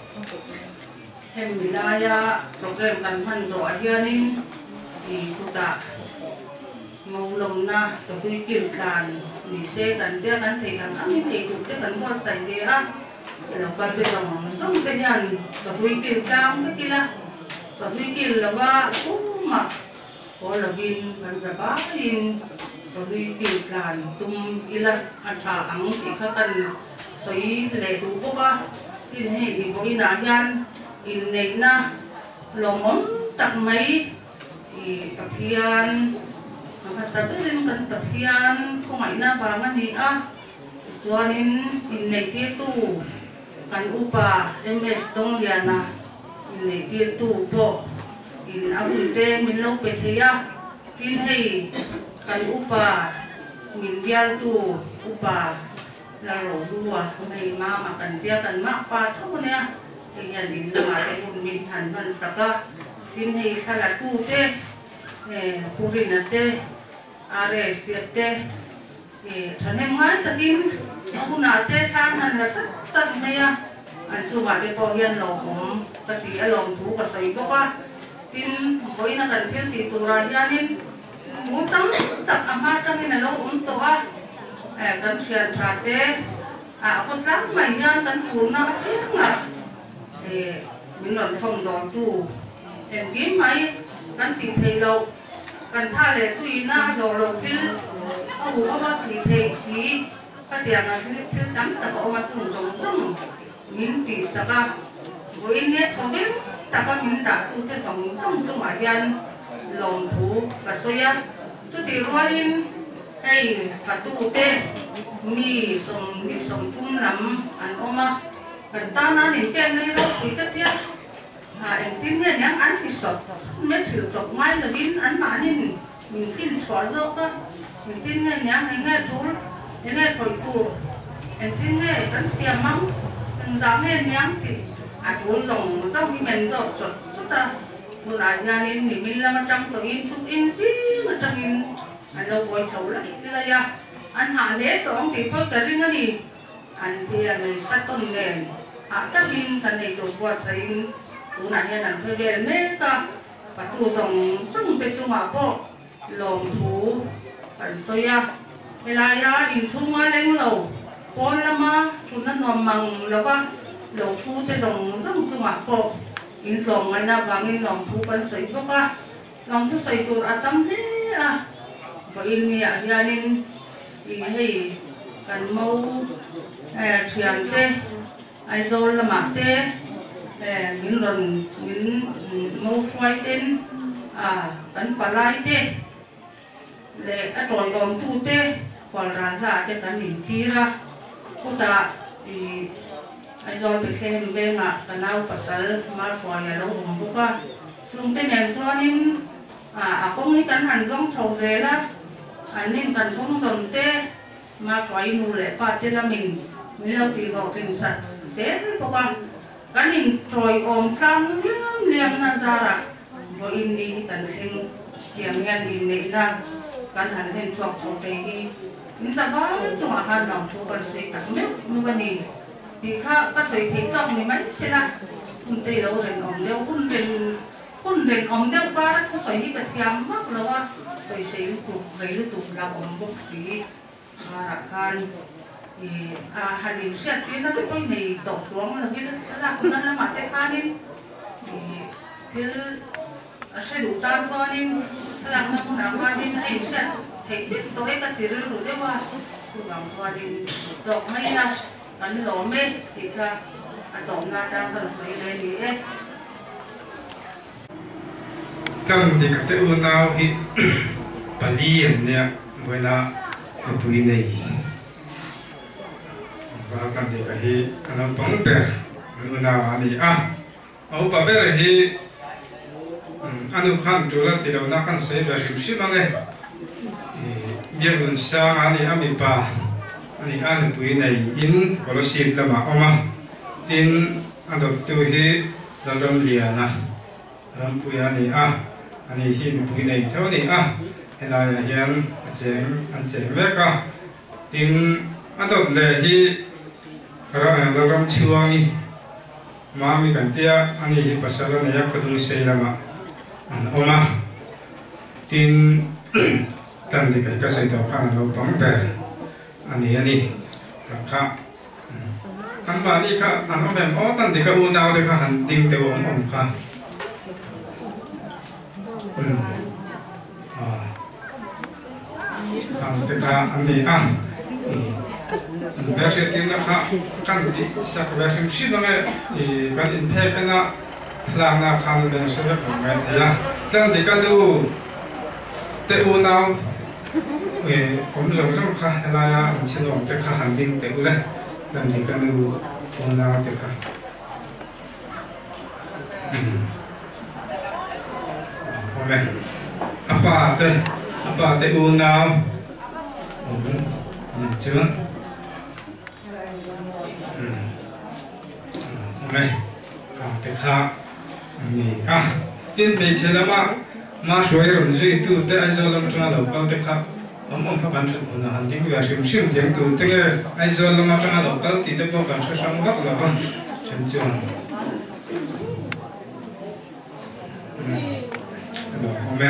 em bị la ya program cần phân rõ here nên thì cô ta mong lòng na cho tôi kiểm tra nghĩ xe cần tiếc cần thấy cần ăn thì tụt tiếc cần qua sài đi rồi cần cái dòng sống cái nhân cho tôi kiểm tra cái kia là cho tôi kiểm là ba cũng mà có là pin cần giả bá pin cho tôi điều khiển tung ila anh thà ăn thì các cần sấy lệ đủ bốc thì này thì có ina yan in này na lòng tắc mấy thì tập hiền mà sao biết đến cần tập hiền không phải na vàng anh đi cho nên in này kia tu cần upa em tông liền in này kia tu bộ in áo tê mình lâu bệt thế in hay kan upa min bial tu upa la ro dua mai ma kan tia kan ma pa tho ne ya din la ma te un min than ban saka tin hei sala tu te purina te ares te than hem ngai takin akuna te sang han la chat me ya an chu ma te po hian lo hom ka ti alom thu ka sai bo ka tin boina kan thil ti tura hianin utang tak ama tang ina lo to kan thian tha te ko tlang mai yan kan thul na nga min non chong do tu em ki mai kan ti thei lo kan tha le tu ina zo lo thil hu ba ti thei si ka tiang na thil tam ta ko ma chung chong chung min ti saka voi ne thobin ta ka min ta tu te song song chung ma yan lòng thú và soya chút thì roalin hay và tu te mi som pum lắm anh oma cần ta na niệm kem này rồi thì cái tiếc em tin nghe nhang ăn thì sọt mấy thử chọc ngay là bin ăn mà nên mình phim xóa dâu cơ mình tin nghe nhang nghe thú nghe khỏi tu em tin nghe cái xiêm mắm em dám nghe nhang thì thú rồng rong thì mình rọt sọt ta tu na nhà nên mình làm trong tổ in tu in gì mà trong in anh lâu bồi chấu lại là ya anh hạ lễ tổ ông thì thôi cái riêng anh đi anh thì mình sát tôn nền tất in cái này tổ quạt sai tu na nhà làm thuê về mấy cả và tu dòng sông tây trung hòa bộ lòng thú còn soi ya là ya in chung mà lên lầu con lama tu na nằm măng lâu cả lầu thu tây dòng trung hòa bộ in lòng ngay na vàng in lòng thu con sấy bốc lòng thu sấy tur atam he và in nghe ya nên thì hay cần mau thuyền te ai rồi là mặc te min ron min mau phai ten cần palai te le a tròn còn tu te qual ra la te kan in tira kuta I ai zol te khem benga kanau pasal mar fo ya lo buka chung te nen chonin a kong ni kan han jong chho zela anin kan kong zom te mar fo nu le pa te la min lo fi go tin sat se poka kanin troi om kang liam na zara ro in ni kan sing yang yan in nei na kan han hen chok chho te hi in sa ba chung a han lam thu kan se tak me nu kan ni thì các sợi thịt trong thì mấy xe la tây đâu rồi ổng đeo kun đền ổng đeo qua đó có sợi như cái tiêm mắc là qua sợi sợi lúc tục là ổng bốc xí và khan thì hai điểm xét thì nó tôi này tổ xuống là cái là cũng là mặt tây khan nên thì sẽ đủ tam cho nên làm nó cũng làm qua nên hai điểm xét thì tôi cái tiền rồi đấy qua tôi làm cho nên tổ mấy năm anh lỗ mê thì cả tổng là đang cần xây lên thì ấy trong thì các tế u nào thì Bali nè với là bùi này và trong thì cái anh bóng bè u nào anh ông bà bè thì anh khăn chủ là từ đầu năm kan xây về sụp xí bằng cái việc luận sang anh bà anh bùi này in có lo xịt là mà ông tin anh đọc tu hi làm liền à làm bùi anh hi bùi này theo này hiện tại hiện anh chém về cả tin anh đọc lệ hi làm chuông đi mà mình cần tia anh hi pasal này có đúng xây là mà ông tin tan thì cái xây tàu khăn nó bóng bè anh khác anh bà đi khác anh ông em ó tan thì cái u nào thì khác hành tinh tiêu ông khác anh thì khác anh bé sẽ tin là khác căn thì sắc bé sẽ xí bằng cái căn in phép cái nào làm nào khăn thì sẽ biết bằng cái thế à tan thì căn u tiêu nàoผมสงสัยค่ะเวลาเชื่อมจะขาหันดิ้งเตะเลยนั่นนี่ก็ดูคนเราเตะค่ะโอเคapa te unau chưaโอเคเตะค่ะนี่tinไปเชื่อมามาช่วยเราช่วยตู้แต่ไอ้เจ้าลำตัวเราเขาเตะค่ะông phát triển thuận lợi thì bây giờ xem xem tiếng từ tiếng ai giờ làm cho nó local thì tôi có cảm thấy sáng mắt là con chân trường ok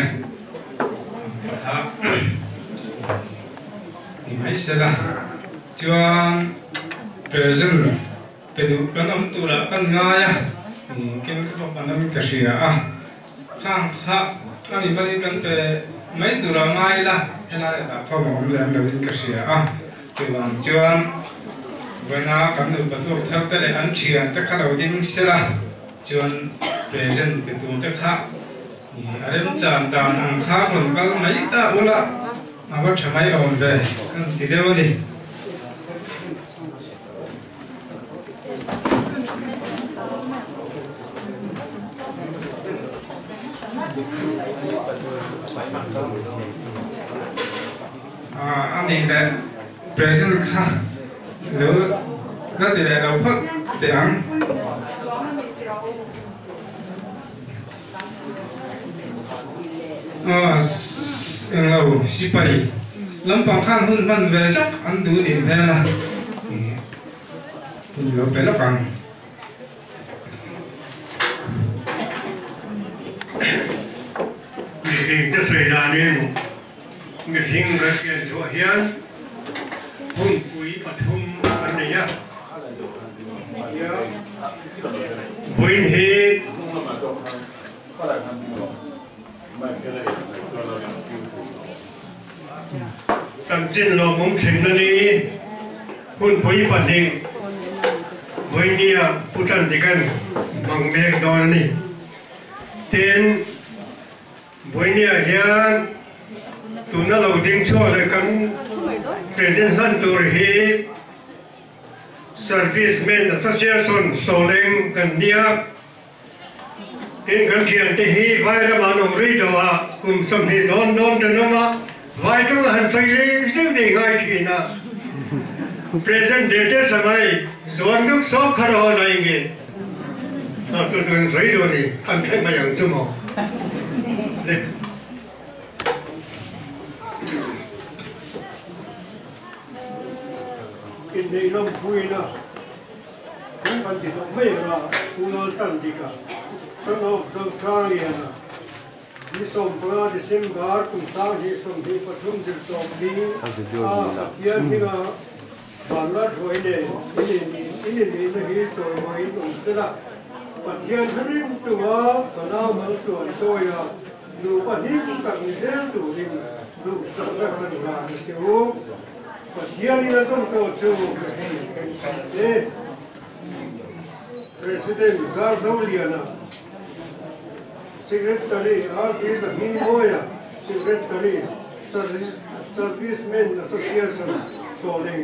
thì mấy sẽ là cho present bây giờ cái ông tu là cái ngay á thì cái cái ông cái gì khang anh bây giờ cái mấy tu là ngay là hiện nay đã có một lần đầu tiên cái gì từ bằng chuyện với nó cảm được bắt đầu theo tới để ăn chuyện tất cả đầu tiên sẽ là chuyện present từ từ tất cả ở đây chẳng đàn ăn khác còn có mấy ta u là mà có chẳng mấy ổn về thì đâu đi anh nhìn là present khác nếu nó thì là đầu phát tiếng lâu sipari lâm bằng khăn hun văn về sắc anh đủ điểm thế là nhiều bé lắm bằng cái sợi đàn nên người hình người tiền chỗ hiền hùng quý và hùng anh này nhá vinh hi chăm chín lo mong chừng đó đi hùng quý và hình vinh hi phụ trần thì cần bằng miệng đó đi tên vinh hi hiền tu na lo ding cho le kan present han tur hi Servicemen Association Soleng kan dia in kan kian te hi vai ra ma nom ri do a kum som ni don de no ma vai tu han sai le sim de ngai ki na present देते समय जोन लोग सब खड़ा हो जाएंगे अब तो तुम सही दो नहीं अंधे में yang तुम हो in the long puina kun kan ti me ra puno tan dika sono dongkariana ni som pra de sim gar kun ta hi som di pathum dir tom di a ni ga banla thoi de ini na hi to mai dong ta pathian harin tu wa kana ma to to ya lu pa hi ka ni se tu ni du sa la kan ga ni ke o pathian ni na tom to tu President Garzoliana Secretary Arthur Minhoya Secretary Servicemen Association Soleng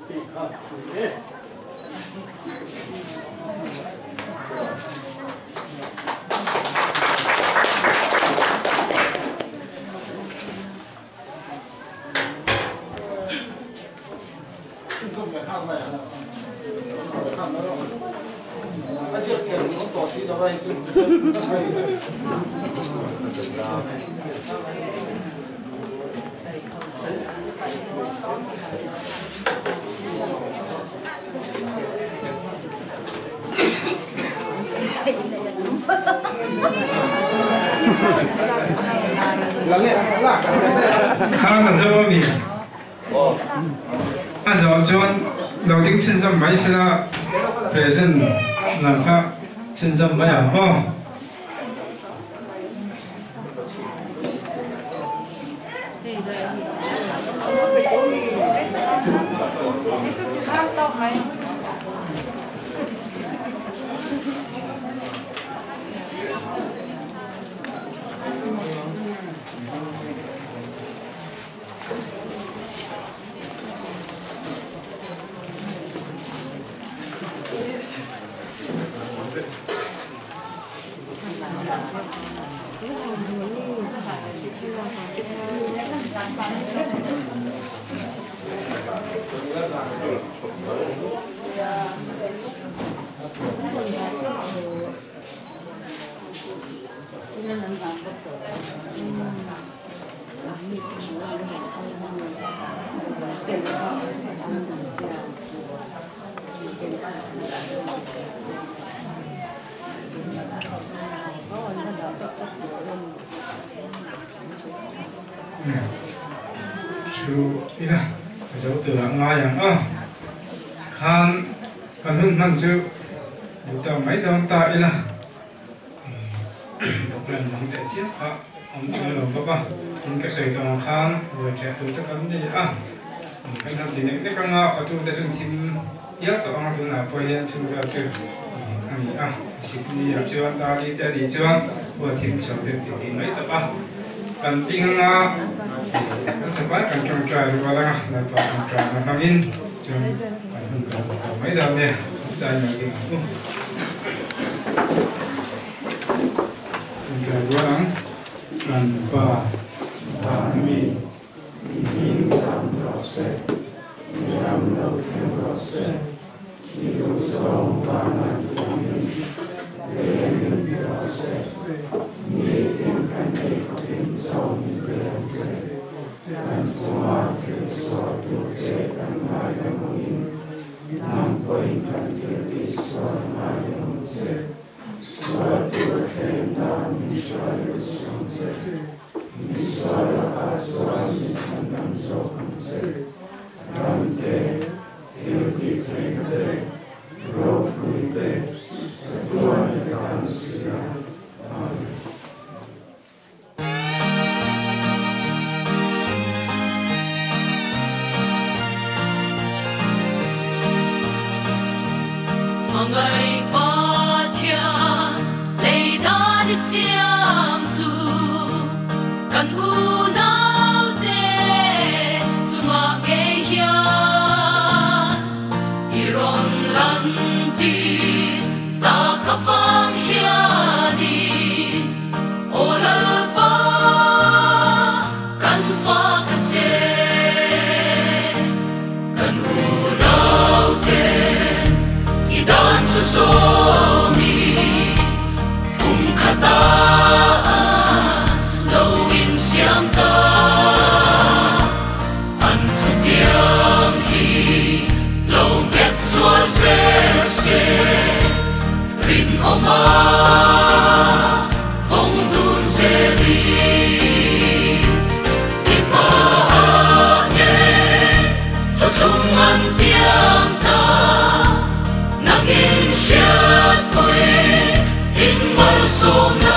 Khang zo mi a zo chon lo ding chen jam mai sila present na kha chen jam mai a ho chú đi ra dấu từ ngoàiอย่างkhan kan hun man chu du ta mai dong ta ila plan mang te chi ha om lo ba ba in ka sei tong khan wo che tu ta kan ni kan tham ti ne ka nga kha chu ta chung thim ya ta ang tu na po yan chu ra chu ani si ni ya chuan ta li ta di chuan wo thim chau te ti mai ta ba kan ting nga sebab kan contoh dua lah, dapat contoh macam ini, cuma kan mai dah ni saya lagi aku. Dua orang tanpa kami ingin samproses, dalam laut proses, hidup seumpama kami, dengan proses, menyediakan ekonomi sami proses. Dan semua sesuatu tekan mayang nampaikan diri suara mayang suatu tenda misalnya rin oma phong tun zeli ipa ate to thung an tiam ta nagin shat poi in mal som na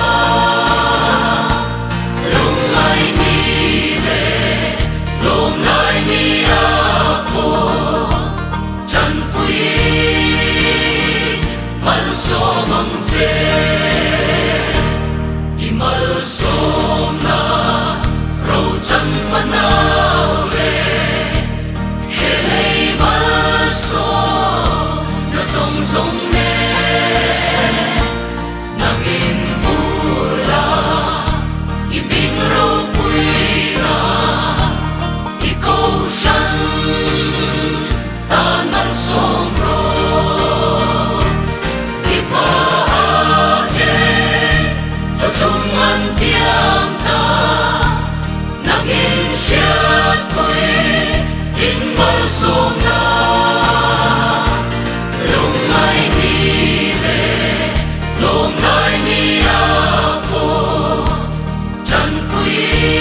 lung lai ni de lung lai ni a ko chan pui mal som ang che i mal som na ro chan fanao le he lei mal som na zong zong ne nagin vula i bing ro pui na i ko shan tan mal som ro i pa ate to thung an tiam ta nagin shat pui in mal som na lung mai ni de lung mai ni a ko chan pui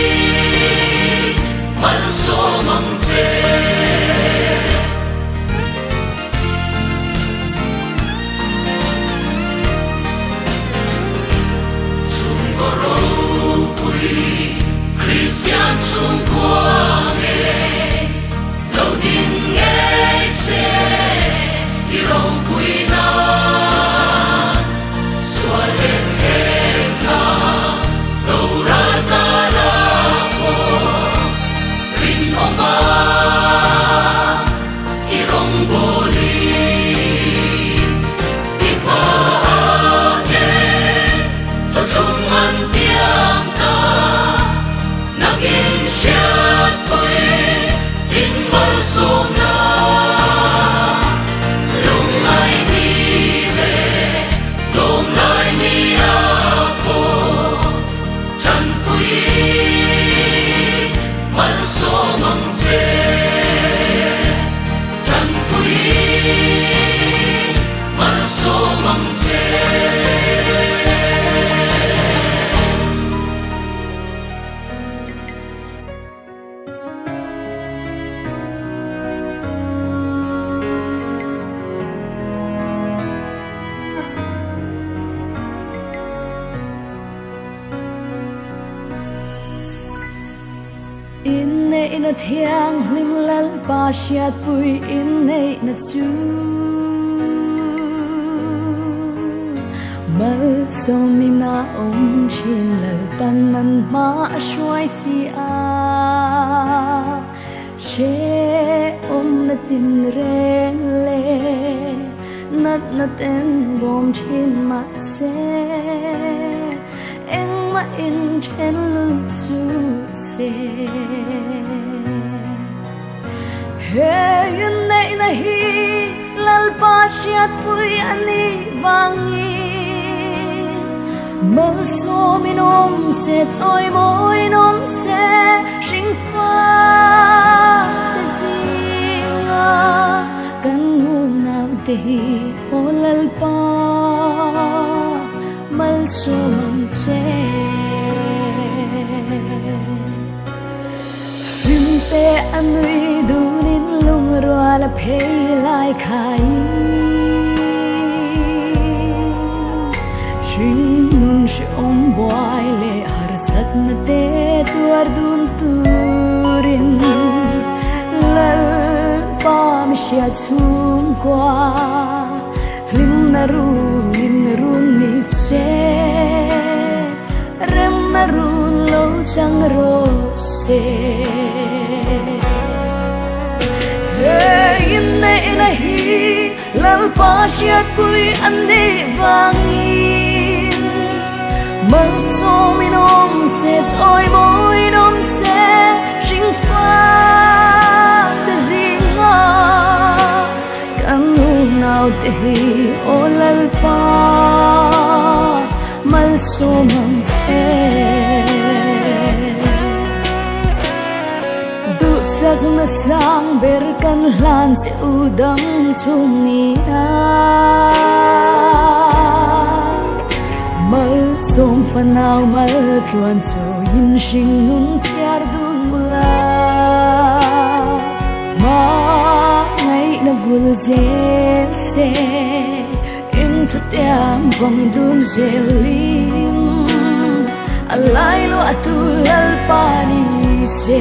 mal som ang che chung ko ro pui Christian chung qua nghe lâu din nghe se i ro pui na xua lên khen na đâu ra ta ra ko rin oma i rong boli i pa ate to thung an tiam ta nagin shat poi in mal som na lung lai ni de lung lai ni a ko chan pui mal som ang che chan pui mal som ang che in nei na thiang hlim lal pa shiat pui in nei na chu mal so mi na om chin lal pan nan ma shwai si a she om na tin reng le nat na ten bom chin ma se eng ma in chen lu su se hey in nei na hi lal pa shiat pui ani wangi mơ so mi nom se choi moi nom se sing fa te zinga kan nu nam te hi o lal pa mal so mang se rim te anui dunin lung ro la phei lai khai sing nun shi om boy le har sat na te tuar dun turin lal pa mi shia chung kwa lim na ru ni se rem na ru lo chang ro se hey in nei na hi lal pa shiat pui an ne wangin mang so mi nom se choi moi nom se sing fa te zinga kan nu nau te hi o lal pa mal so mang se du sak na sang ber kan hlan che udam chung ni a nào mà tuan cho in sinh nun chiar dun mula mà ngày na vul zen se in thu tiam vong dun zelim alai lo atul al pani se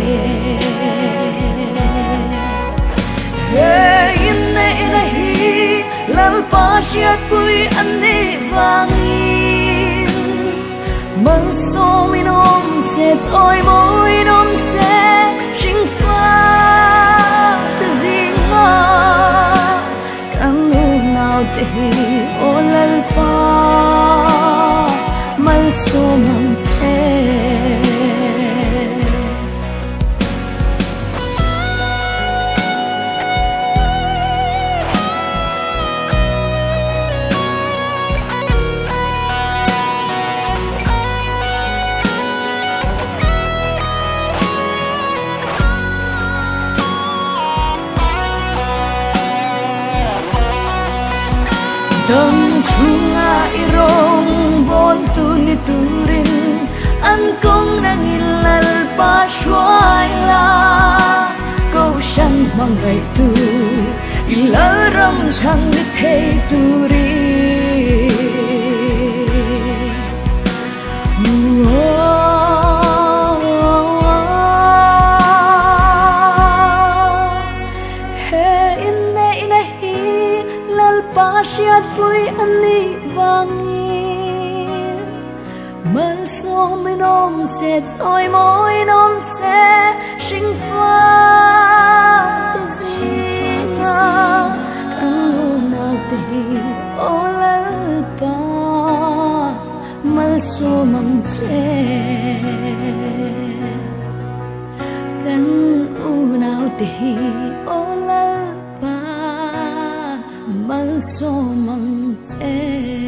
hey in hi lal pa shiat pui ane vangin mang so min om se oi moi nom se sing fa te zinga kan nu nau te hi o lal pa mal so mang che Dong chunga irong bol tu ni turin an kong nang ilal pa shuai la câu shan mang gai tu ilal ram chang ni thei turi Siat pui ani vangi mal so min om se oi moi nom se sing fa te zinga kan na te olal pa mal so mang che kan unau te olal mal so mang che